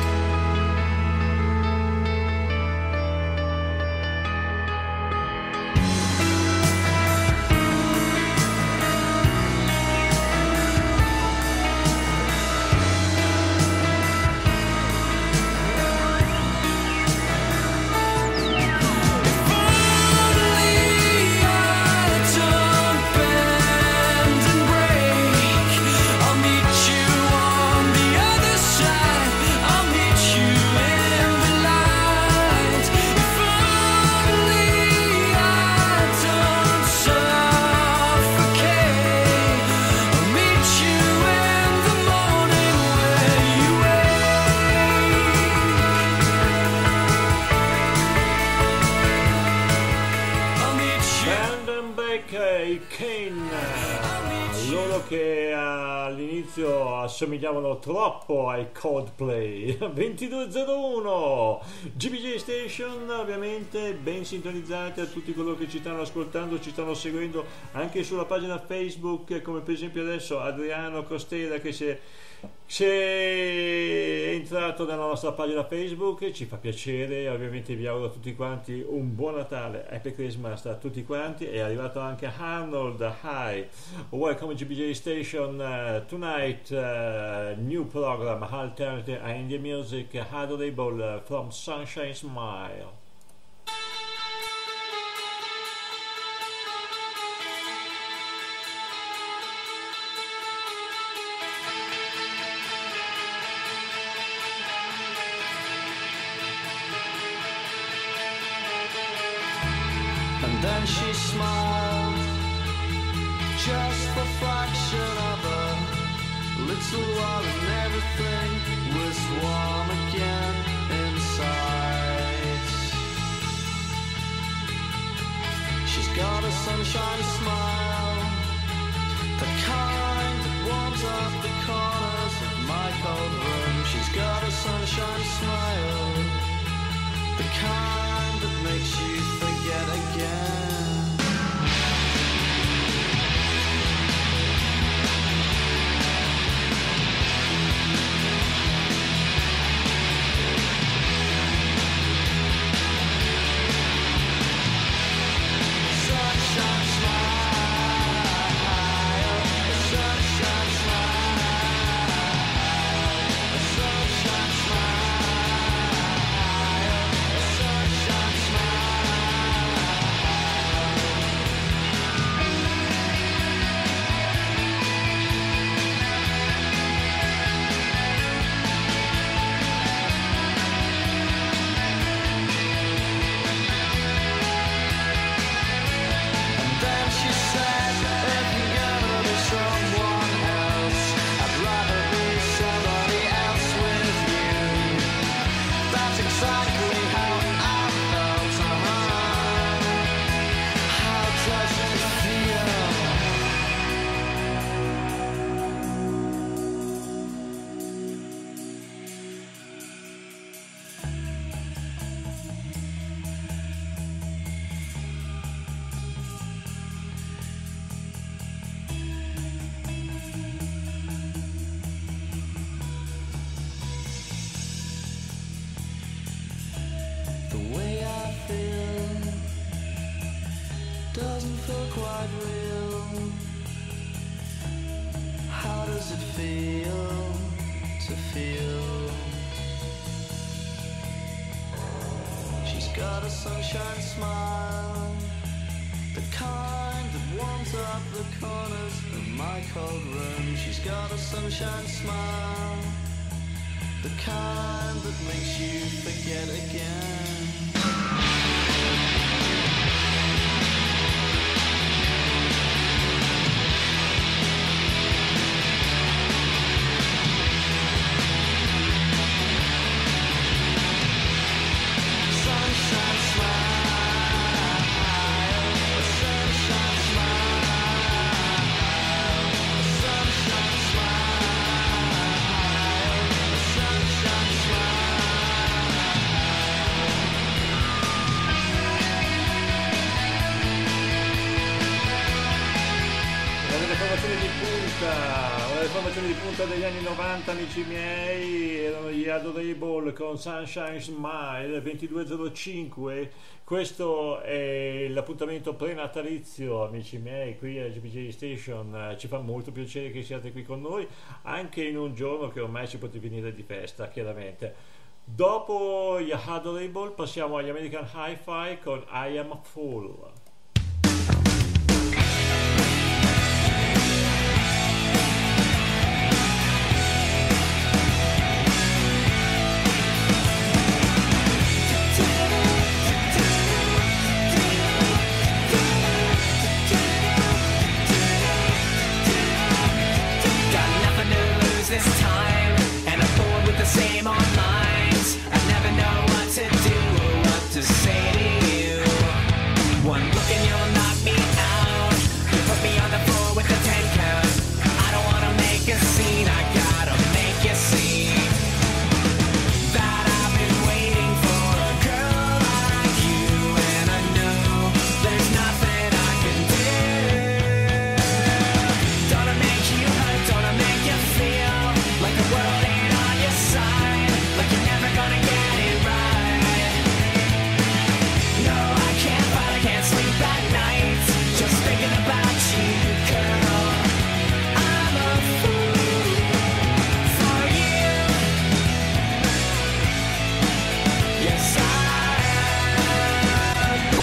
If only I don't bend and break, I'll meet you on the other side. I'll meet you in the light. If only I don't suffocate, I'll meet you in the morning when you wake. I'll meet you. Band and Break, i Kane, loro che all'inizio assomigliavano troppo ai Coldplay. 22:01 GBJ Station, ovviamente ben sintonizzati a tutti coloro che ci stanno ascoltando, ci stanno seguendo anche sulla pagina Facebook, come per esempio adesso Adriano Costela che si è entrato nella nostra pagina Facebook, ci fa piacere. Ovviamente vi auguro a tutti quanti un buon Natale, Happy Christmas a tutti quanti. È arrivato anche Arnold, hi, welcome GBJ Station, tonight new program alternative Indian music adorable from Sunshine Smile. And then she smiled, just for fraction of a little while, and everything was warm again inside. She's got a sunshiny smile, the kind that warms up the corners of my cold room. She's got a sunshiny smile, the kind that makes you forget again. Sunshine smile, sunshine smile, sunshine smile, sunshine quite real. How does it feel to feel? got a sunshine smile, the kind that warms up the corners of my cold room. She's got a sunshine smile, the kind that makes you forget again. Le formazioni di punta degli anni 90, amici miei, erano gli Adorable con Sunshine Smile 22:05. Questo è l'appuntamento prenatalizio, amici miei, qui a GPJ Station. Ci fa molto piacere che siate qui con noi, anche in un giorno che ormai ci potete venire di festa, chiaramente. Dopo gli Adorable passiamo agli American Hi-Fi con I Am a Fool. This time, and I'm bored with the same old lines. I never know what to do or what to say to you. One look and you'll knock me out. You put me on the floor with the 10 count. I don't wanna make a scene, I gotta make you see that I've been waiting for a girl like you, and I know there's nothing I can do. Don't I make you hurt, don't I make you feel like the world ain't on your side, like you're never gonna get it right. No, I can't fight, I can't sleep at night, just thinking about you, girl. I'm a fool for you. Yes, I am.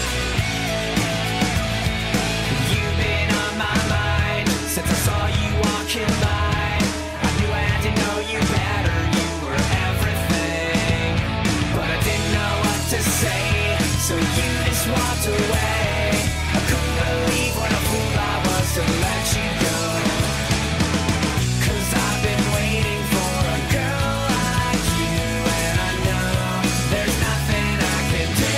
You've been on my mind since I saw you walking by. I knew I had to know you better, you were everything, but I didn't know what to say, so you just walked away. I couldn't believe what a fool I was to let you go, 'cause I've been waiting for a girl like you, and I know there's nothing I can do.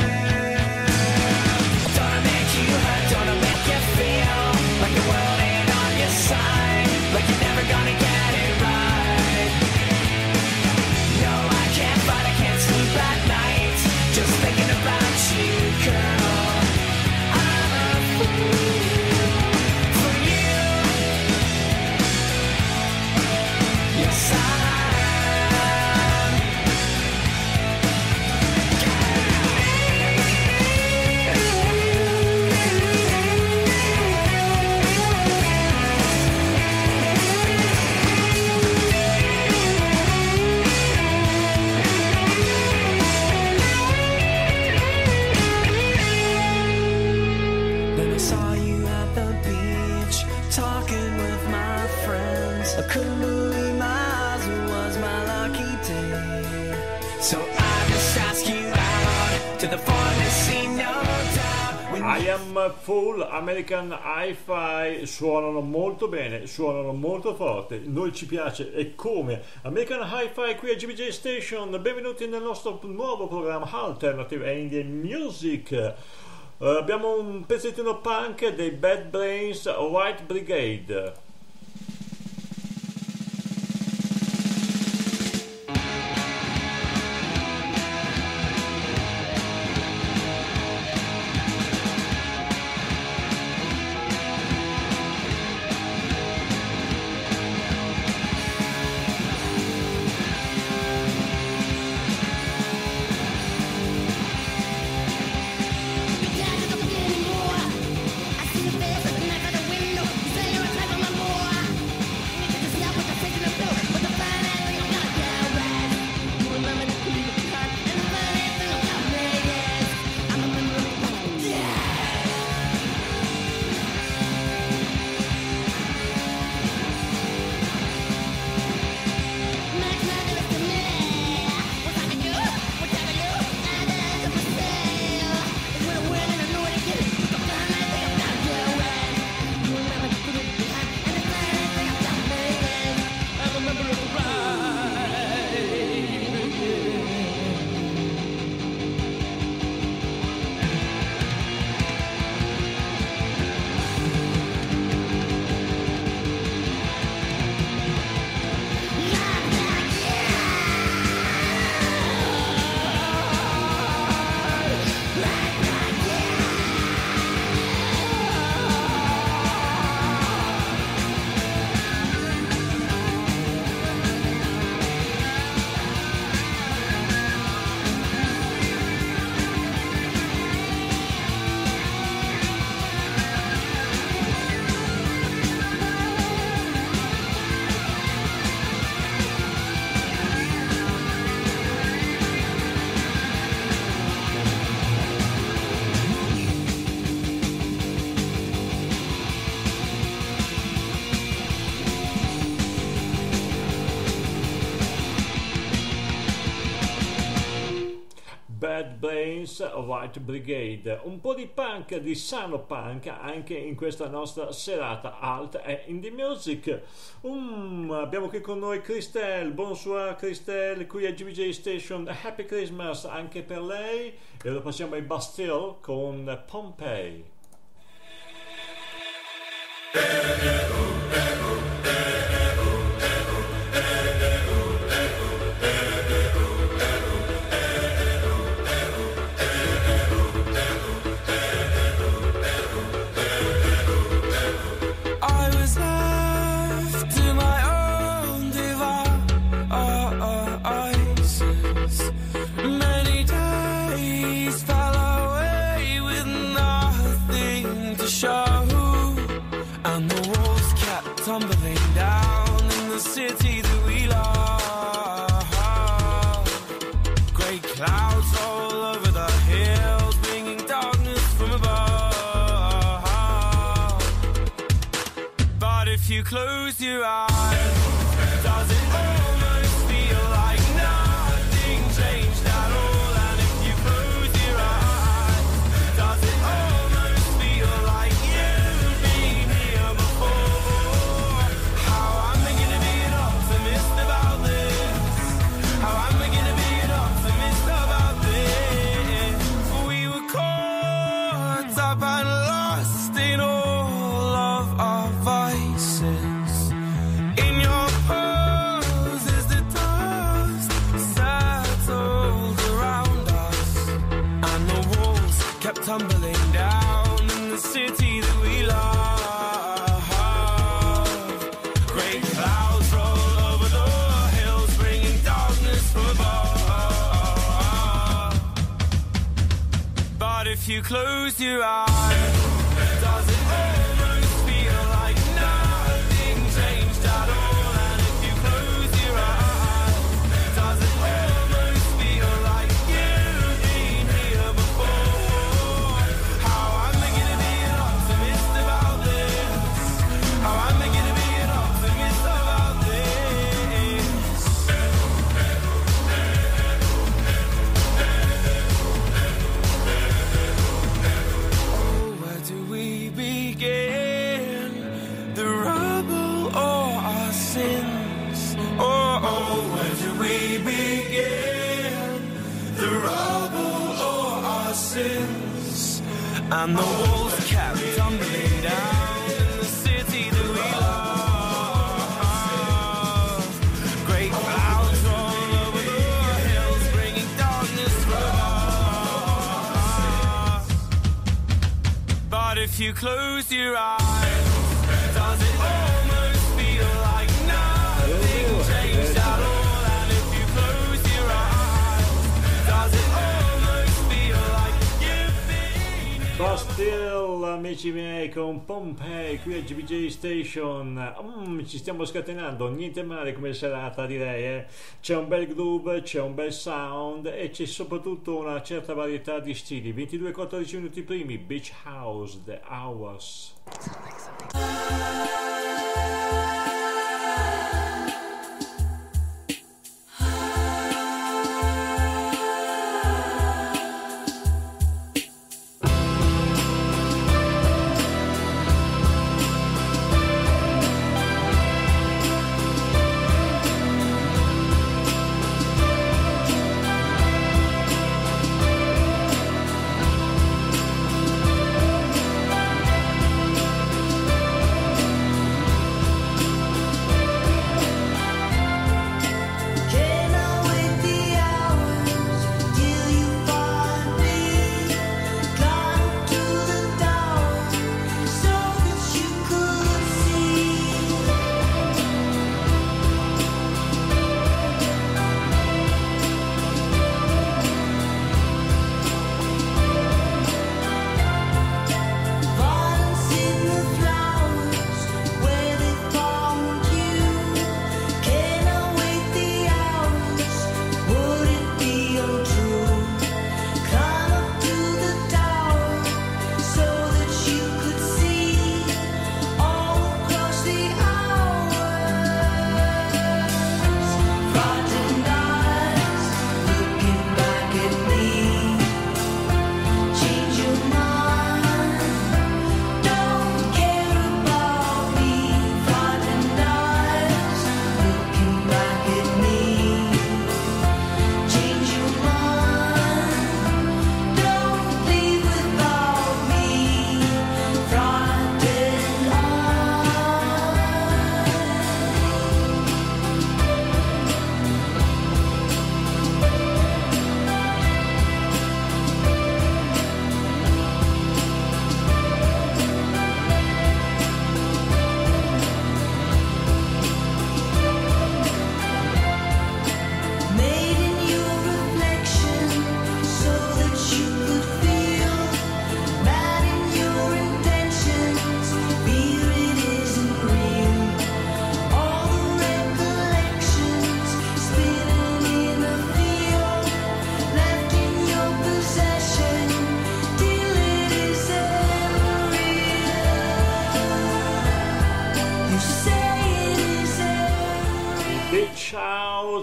Don't I make you hurt, don't I make you feel like the world ain't on your side, like you're never gonna get it right. No, I can't fight, I can't sleep at night, just thinking about you, girl. I'm a fool for you. Yes, I am. Then I saw you at the beach, talking with my friends. I couldn't believe my eyes, it was my lucky day. So I just asked you out to the pharmacy, no doubt. When I Am a Fool, American Hi-Fi, suonano molto bene, suonano molto forte, noi ci piace e come. American Hi-Fi qui a GBJ Station, benvenuti nel nostro nuovo programma Alternative and Indian Music. Abbiamo un pezzettino punk dei Bad Brains, White Brigade. I see your face at the knife at the window. You say you're a type of my Brains White Brigade. Un po' di punk, di sano punk anche in questa nostra serata Alt e Indie Music. Abbiamo qui con noi Christelle. Bonsoir Christelle, qui a GBJ Station. Happy Christmas anche per lei. E lo passiamo ai Bastille con Pompeii. Tumbling down in the city that we love. Great clouds all over the hills, bringing darkness from above. But if you close your eyes, does it almost feel like nothing changed at all? And if you close your eyes, does it almost feel like you've been here before? Tumbling down in the city that we love. Great clouds roll over the hills, bringing darkness from above. But if you close your eyes, does it almost feel like nothing changed at all? And if you close your eyes, does it almost feel like you've been here before? And the walls kept tumbling down in the city that we love. Great clouds roll over the hills, bringing darkness from above. But if you close your eyes, does it almost feel like nothing changed at all? And if you close your eyes, does it almost feel like you've been here? Bastille, amici miei, con Pompeii qui a GBJ Station. Ci stiamo scatenando, niente male come serata, direi. C'è un bel groove, c'è un bel sound e c'è soprattutto una certa varietà di stili. 22-14 minuti primi, Beach House, The Hours.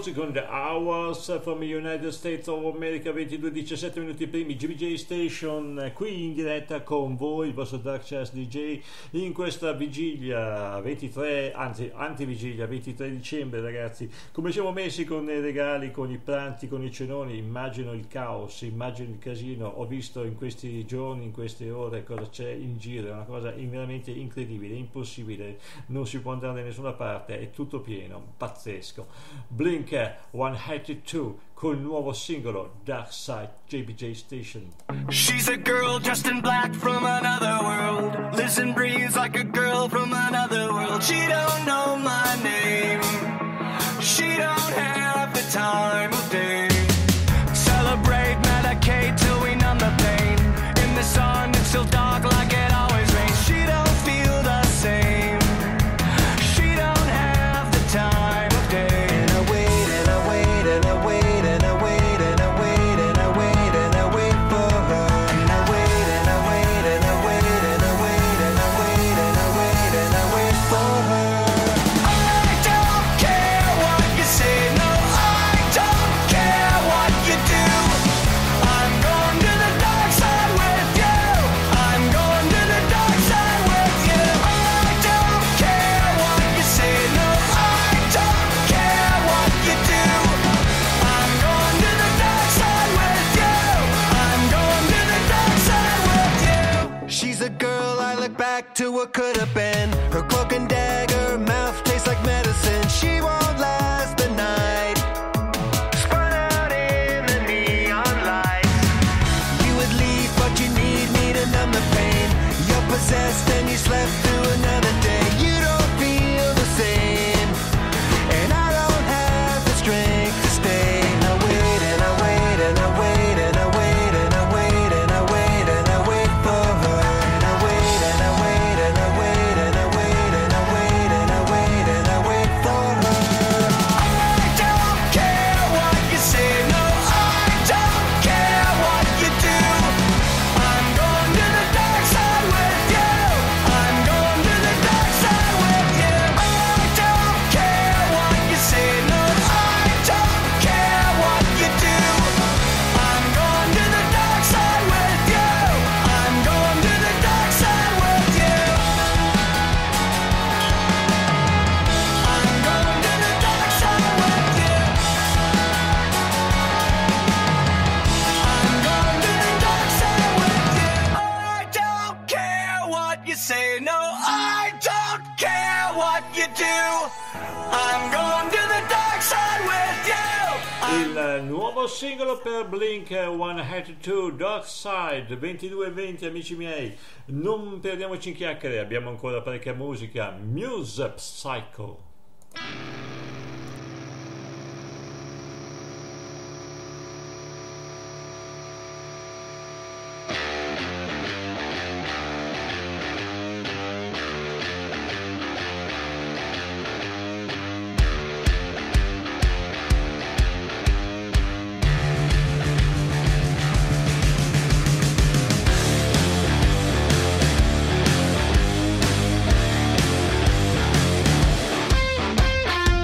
Rose con The Hours from the United States of America, 22:17 minuti primi, GBJ Station, qui in diretta con voi, il vostro Dark Chess DJ, in questa vigilia 23, anzi antivigilia 23 dicembre, ragazzi. Come siamo messi con i regali, con i pranzi, con i cenoni? Immagino il caos, immagino il casino. Ho visto in questi giorni, in queste ore cosa c'è in giro, è una cosa veramente incredibile, impossibile, non si può andare da nessuna parte, è tutto pieno, pazzesco. Blink 182 col nuovo singolo Dark Side, JBJ Station. She's a girl dressed in black from another world, lives and breathes like a girl from another world. She don't know my name, she don't have the time of day. Celebrate, medicate till we numb the pain. In the sun it's still dark like it always rains. She don't feel the same, she don't have the time of day. And I wait and I wait and I wait and I wait and I wait and I wait and I wait for her. And I wait and I wait and I wait and I wait and I wait and I wait and I wait for her. I don't care what you say, no, I don't care what you do. I'm going to the dark side with you. I'm going to the dark side with you. I don't care what you say, no, I don't care what you do. I'm going to the dark side with you. I'm going to the dark side with you. She's a girl I look back to what could have been. Her cloak and dagger, mouth tastes like medicine. She won't last the night. Spun out in the neon lights. You would leave, but you need me to numb the pain. You're possessed and you slept through another day. You don't feel the same, and I don't have the strength to stay. I wait and I wait and I wait and I wait and I wait and I wait and I wait for her. And I wait and I wait and I wait and I wait and I wait and I wait and I wait for her. I don't care what you say, no, I don't care what you do. I'm going to the dark side with you. I'm going to the dark side with you. I don't care what you say, no, I don't care what you do. I'm going to the dark side with you. I'm going to the dark side with you. I'm going to the dark side with you. I'm going to the dark side with you. I don't care what you say, no, I don't care what you do. I'm going to the dark side with you. Il nuovo singolo per Blink 182, Dark Side, 22:20, amici miei. Non perdiamoci in chiacchiere, abbiamo ancora parecchia musica. Muse Psycho. I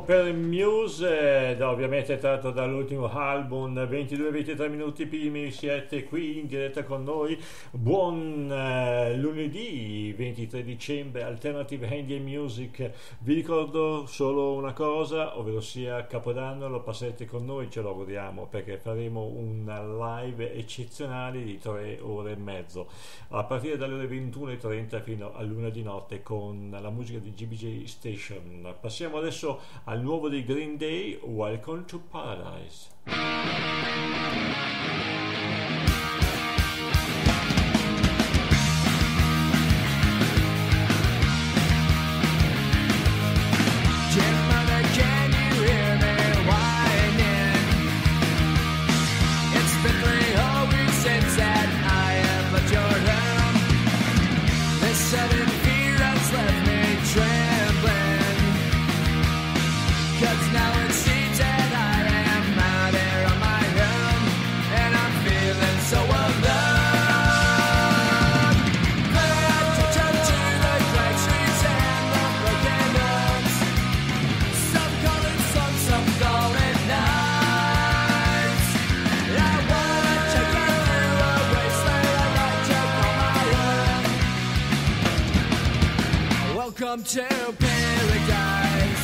per Muse, ovviamente tratto dall'ultimo album. 22-23 minuti primi, siete qui in diretta con noi. Buon lunedì 23 dicembre, Alternative Indie Music. Vi ricordo solo una cosa, ovvero sia Capodanno lo passerete con noi, ce lo auguriamo, perché faremo un live eccezionale di 3 ore e mezzo a partire dalle ore 21:30 fino all'1 di notte con la musica di GBJ Station. Passiamo adesso al nuovo dei Green Day, Welcome to Paradise. Welcome to paradise.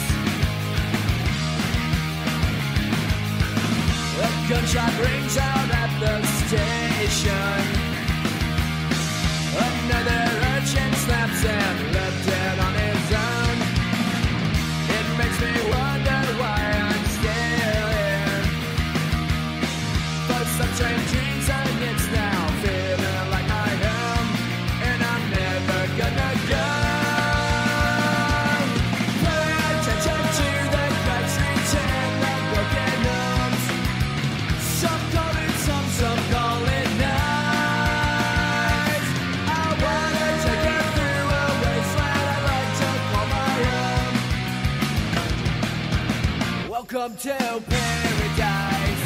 A gunshot rings out at the station. Another urchin snaps and left dead on his own. It makes me wonder why I'm still here. But some strange dreams and it's now feeling like my home, and I'm never gonna go. Welcome to paradise.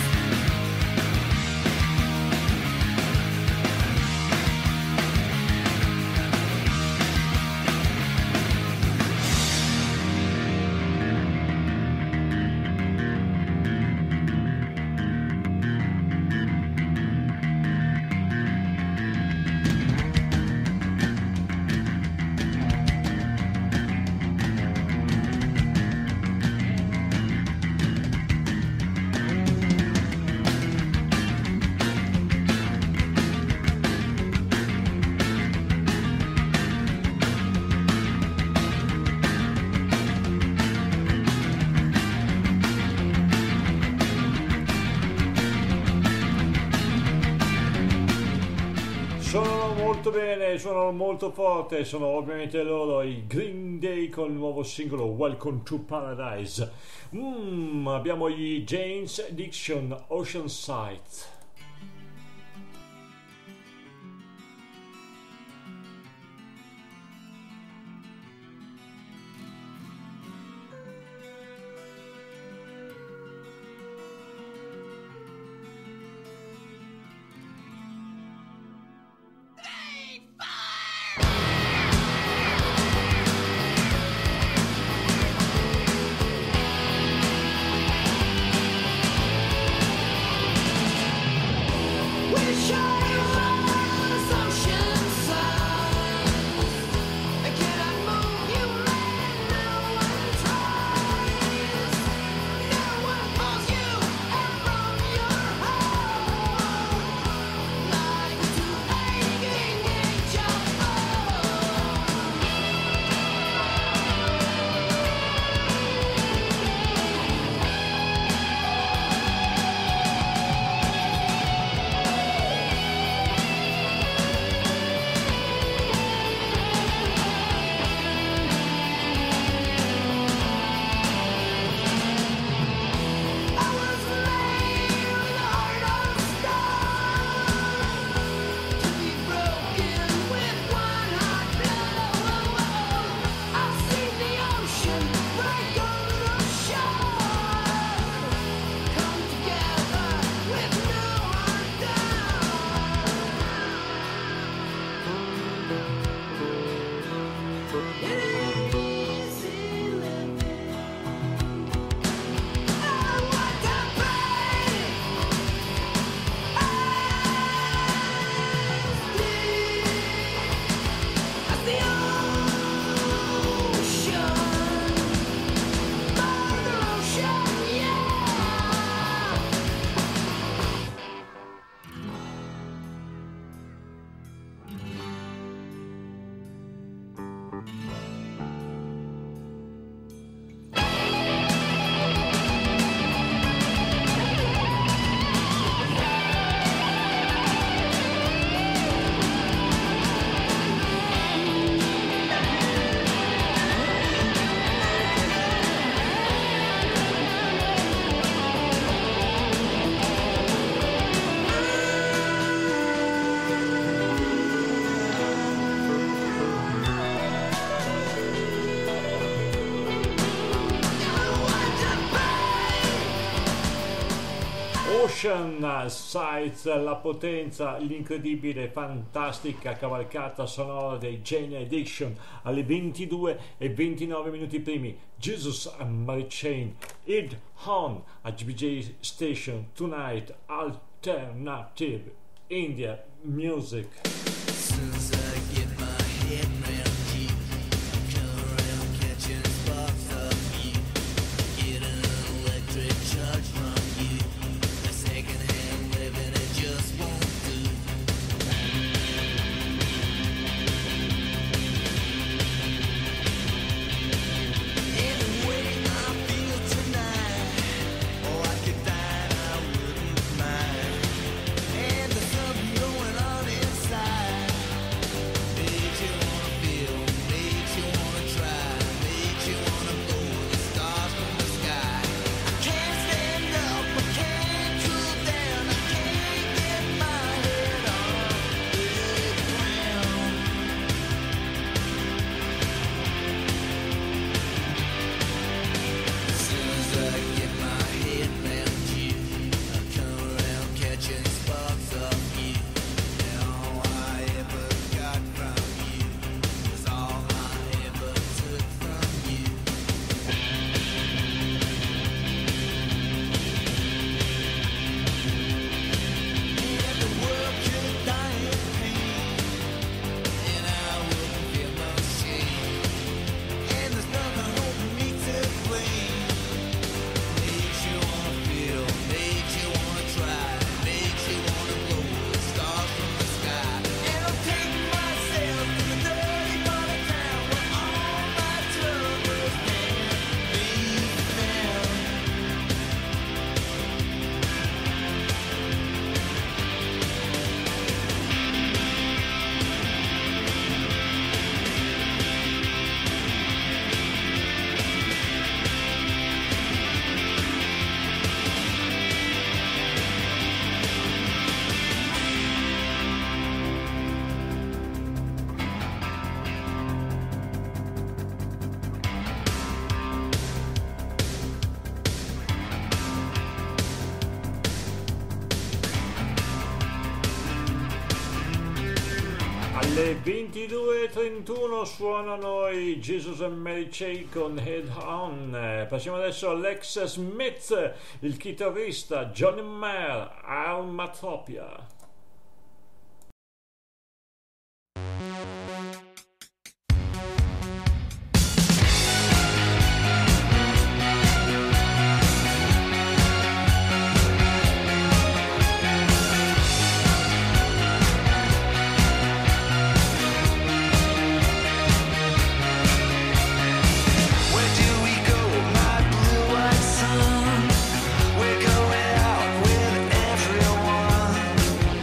Bene, sono molto forte, sono ovviamente loro, i Green Day, con il nuovo singolo Welcome to Paradise. Abbiamo gli Jane's Addiction, Oceanside. Ocean Sights, la potenza, l'incredibile, fantastica cavalcata sonora dei Jane Addiction alle 22:29 primi. Jesus and Mary Chain, Id On a GBJ Station Tonight, Alternative India Music. Since I get my head round you, come around catching sparks of you, get an electric charge from you. A second-hand living, it just won't do. Anyway, I feel tonight, oh, I could die and I wouldn't mind. And there's something going on inside. Makes you wanna feel, makes you wanna try, makes you wanna blow the stars from the sky. I can't stand up, I can't cool down, I can't get my head on the ground. As soon as I get my head round you, I come around catching sparks of you. And all I ever got from you was all I ever took from you. And the world could die in pain, and I wouldn't feel no shame. And there's nothing holding me to blame. Makes you wanna feel, makes you wanna try, makes you wanna blow the stars from the sky. And I'm taking myself to the dirty part of town where all my troubles can be found. Alle 22:31 suonano i Jesus and Mary Chain con Head On. Passiamo adesso a Lex Smith, il chitarrista Johnny Marr, Almatopia. Where do we go, my blue-eyed son? We're going out with everyone.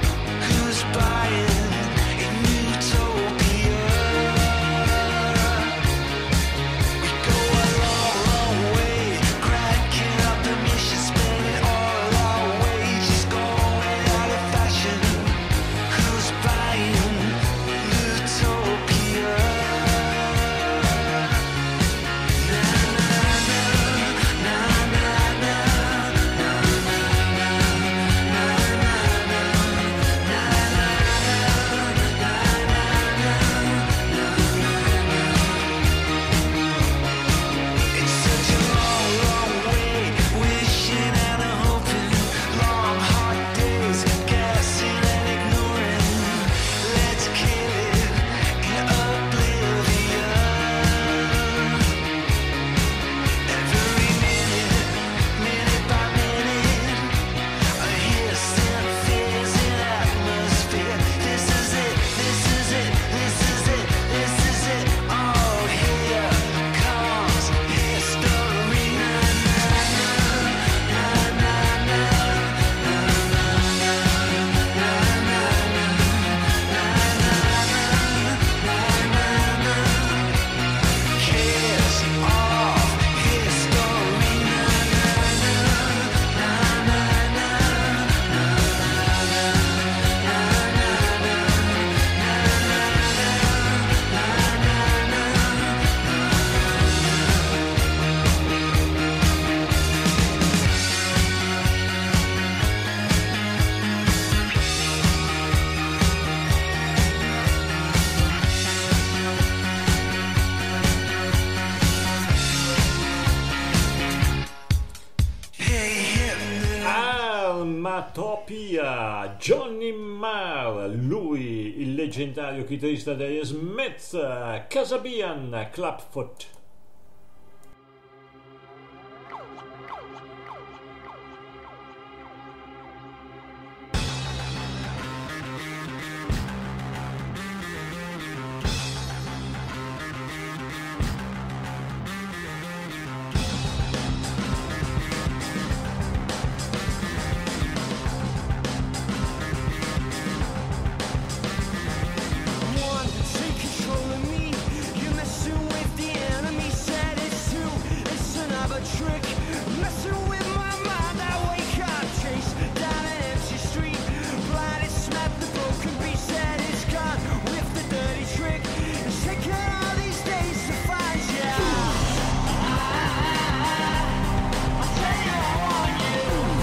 Onomatopia, Johnny Marr, lui il leggendario chitarrista degli Smiths, Kasabian, Clubfoot. Take control of me. You're messing with the enemy. Said it's true. It's another trick. Messing with my mind. I wake up, chase down an empty street. Blinded, snap the broken beat. Said it's gone with the dirty trick. It's taken all these days to find you. I tell you I want you.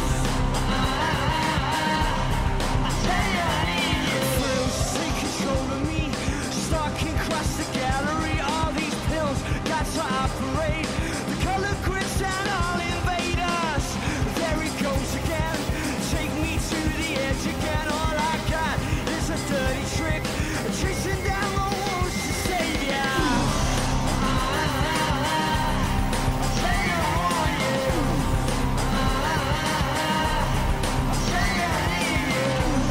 I tell you I need you. Thrills take control of me. Stalking across the gallery, all these pills got to operate. The color grids and all invade us. There he goes again. Take me to the edge again. All I got is a dirty trick. Chasing down the wolves to save ya. I tell you I want you. I tell you I need you.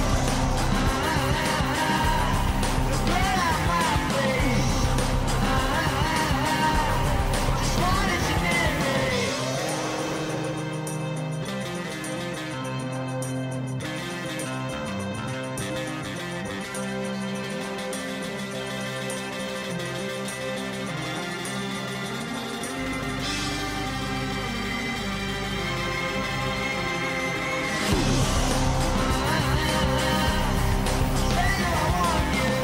Get out my face. Just wanted you near me. Tell you I want you.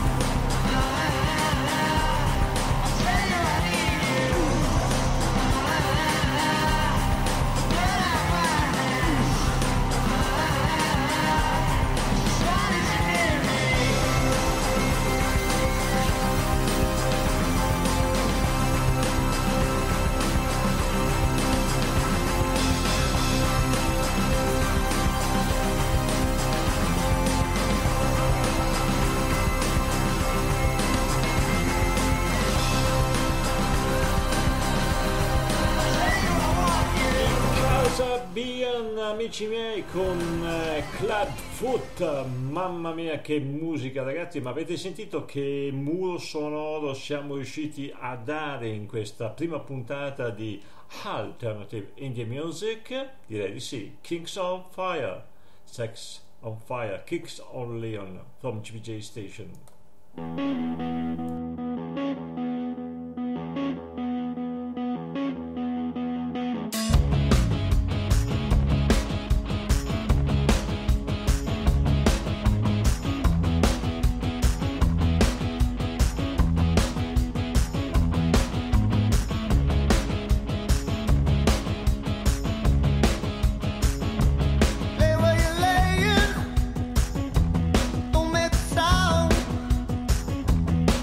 Tell you I need you. Get out my hands. Just wanted you near me. Kasabian, amici miei, con Clubfoot. Mamma mia che musica, ragazzi, ma avete sentito che muro sonoro siamo riusciti a dare in questa prima puntata di Alternative Indie Music? Direi di sì. Kings on Fire, Sex on Fire, Kicks on Leon from GPJ Station. Lay where you're laying, don't make a sound.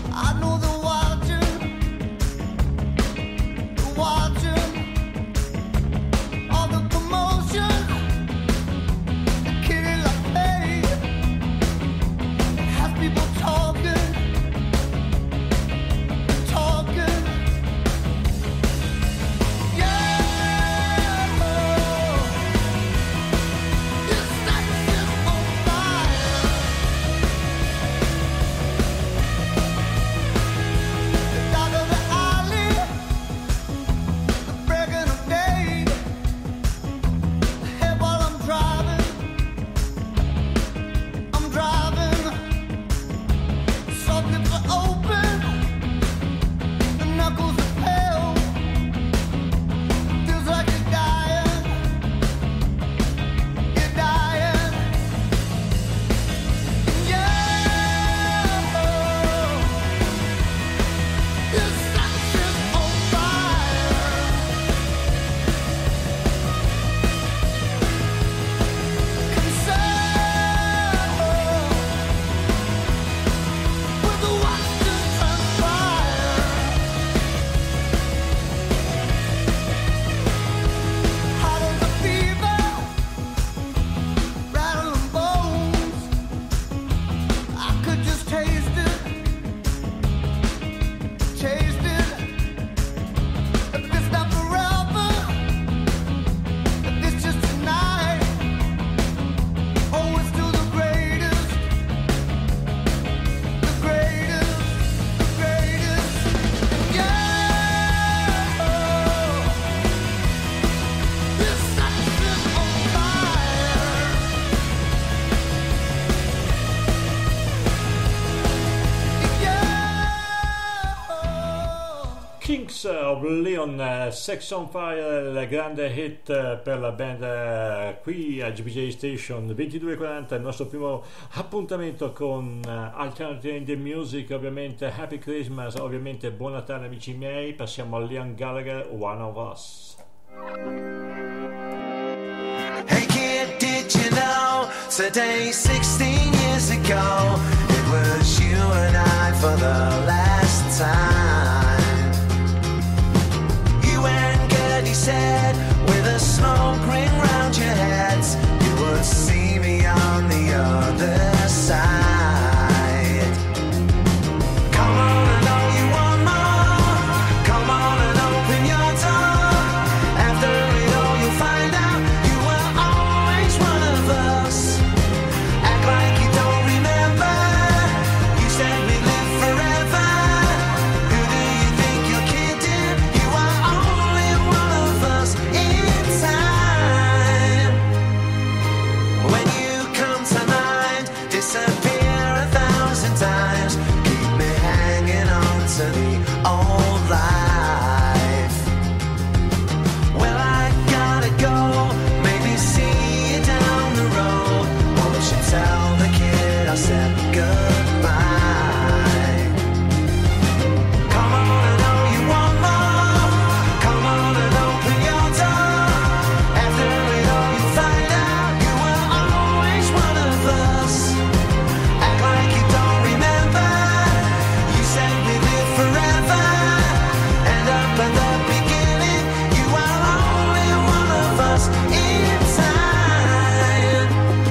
Kings of Leon, Sex on Fire, il grande hit per la band qui a GBJ Station. 22:40, il nostro primo appuntamento con Alternative Indie Music, ovviamente Happy Christmas, ovviamente buon Natale amici miei. Passiamo a Liam Gallagher, One of Us. Hey kid, did you know today 16 years ago it was you and I for the last time. You and Gertie said with a smoke ring round your heads you would see me on the other side. Come on, I know you want more. Come on and open your door. After it all you'll find out you were always one of us. Act like you don't remember. You said we live forever. Who do you think you're kidding? You are only one of us in time. When you come to mind, disappear 1,000 times. Keep me hanging on to the old life. Well, I gotta go, maybe see you down the road. Won't you tell the kid I said goodbye? Come on, I know you want more. Come on and open your door. After it all you find out you were always one of us. Act like you don't remember. You said we live forever. And up at the beginning you are only one of us in time.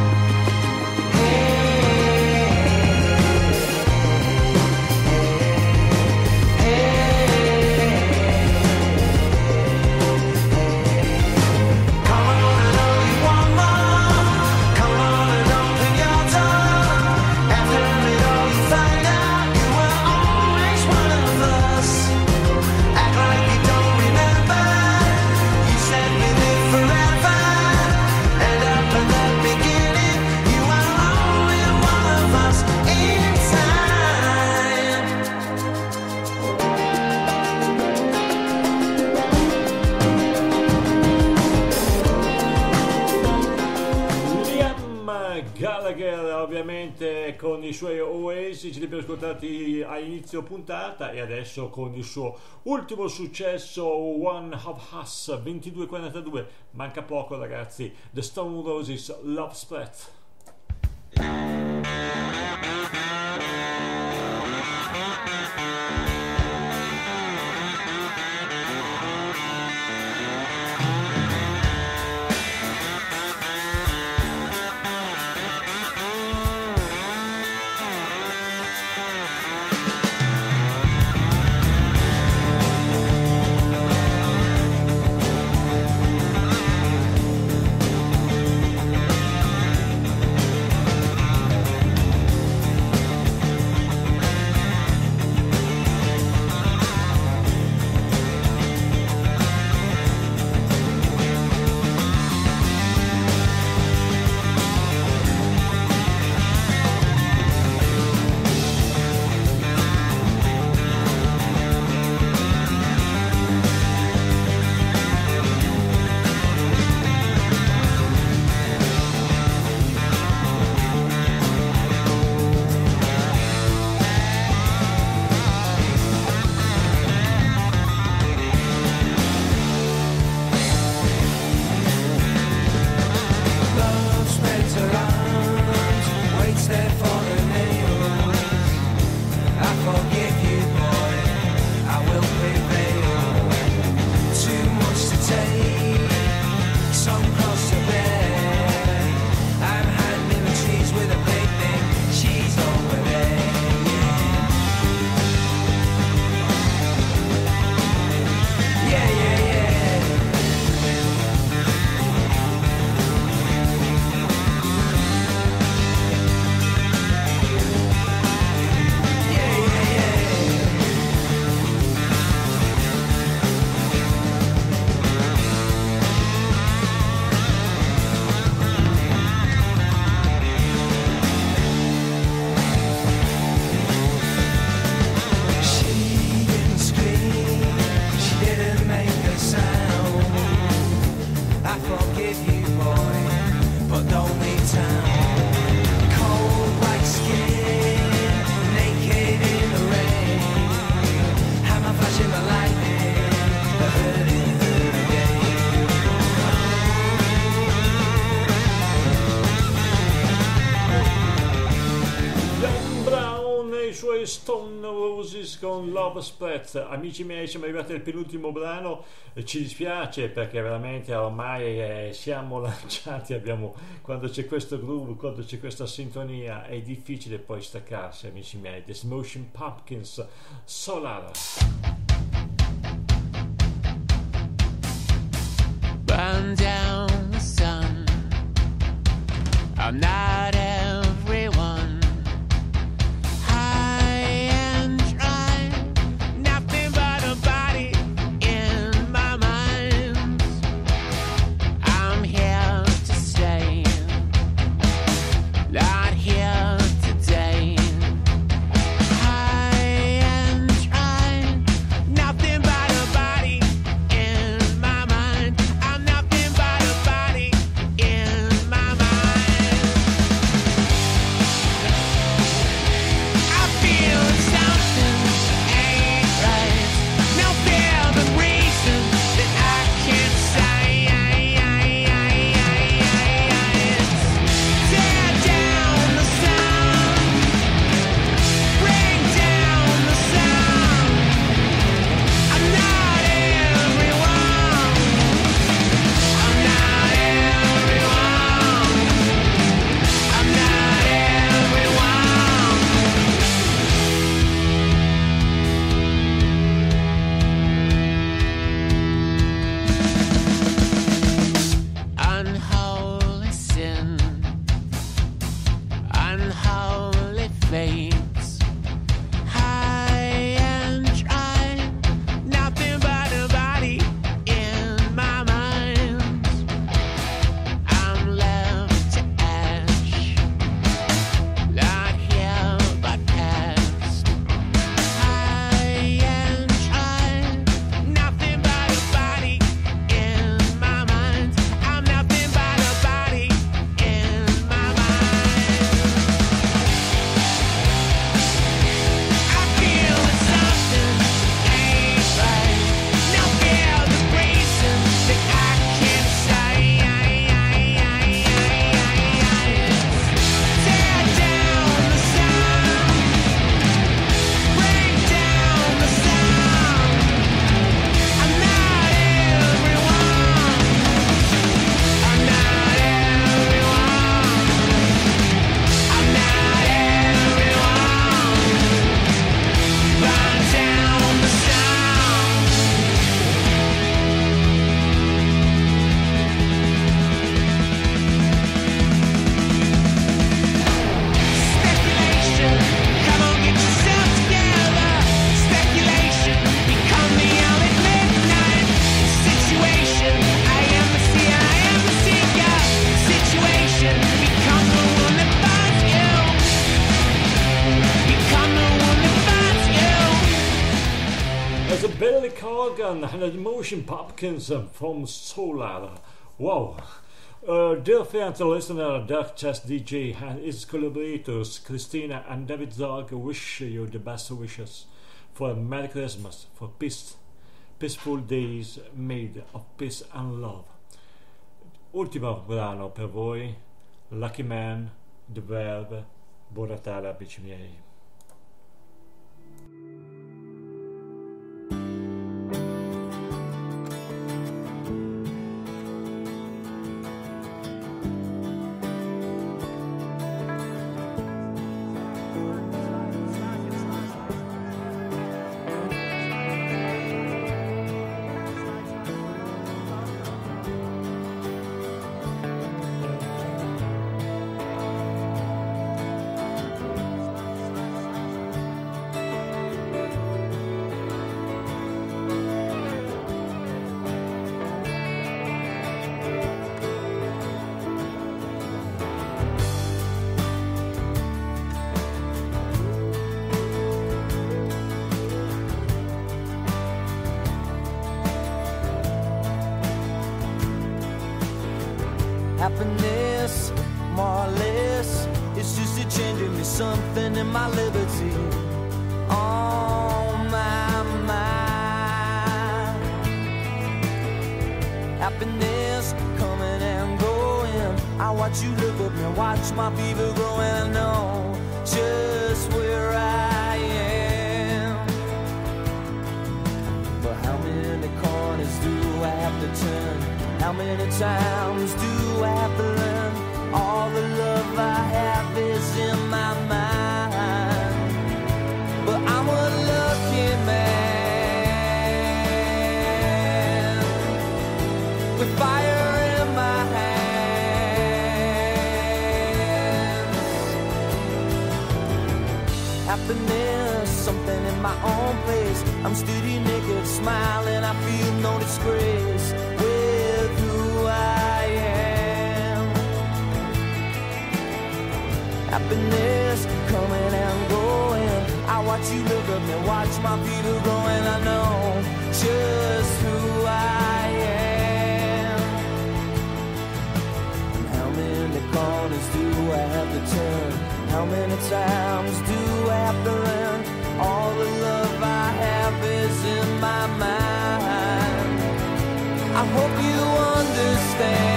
Come on, I know you want more. Come on and open your door. After it all you find out you were always one of us. Act like you don't remember. You said we live forever. And up at the beginning you are only one of us in time. Liam Gallagher ovviamente con i suoi Oasis, li abbiamo ascoltati a inizio puntata e adesso con il suo ultimo successo One of Us. 22:42, manca poco ragazzi. The Stone Roses, Love Split. Come i Stone Roses con Love Spreads. Amici miei, siamo arrivati al penultimo brano, ci dispiace perché veramente ormai siamo lanciati, quando c'è questo groove, quando c'è questa sintonia è difficile poi staccarsi, amici miei. The Smashing Pumpkins, Solar. Burn down the sun. I'm not everyone. High and dry, nothing but a body in my mind. I'm here to stay, not here today. High and dry, nothing but a body in my mind. I'm nothing but a body in my mind. I feel something ain't right. No fear the reason that I can't say. Tear down the sound, bring down the sound. I'm not everyone. I'm not everyone. I'm not everyone. Unholy sin, unholy fates, high and dry, nothing but a body in my mind. I'm left to ash, not here but past. High and dry, nothing but a body in my mind. I'm nothing but a body in my mind. I feel that something ain't right. No fear the reason that I can't say. Tear down the sound, bring down the sound. I'm not everyone. I'm not everyone. I'm not everyone. Burn down the sound. Speculation, come on, get yourself together. Speculation, become the owl at midnight. Situation, I am the seer, I am the seeker. Situation, become the one that finds you. Become the one that finds you. There's a Billy Corgan and the Motion Pumpkins from Solar. Wow. Dear friends and listener, Dark Chest DJ and his collaborators Christina and David Zog wish you the best wishes for a Merry Christmas, for peaceful days made of peace and love. Ultimo brano per voi, Lucky Man, The Verve. Buon Natale, amici miei. Happiness, more or less, it's just a changing me something in my liberty. On my mind. Happiness coming and going. I watch you look at me, watch my fever growing. I know just where I turn? How many times do I have to learn? All the love I have is in my mind, but I'm a lucky man with fire in my hands. Happiness, something in my own place. I'm steady naked, smiling, I feel no disgrace with who I am. Happiness coming and going. I watch you look at me, watch my feet are growing. I know just who I am. And how many corners do I have to turn? How many times do I have to learn? All the love I have is in my mind. I hope you understand.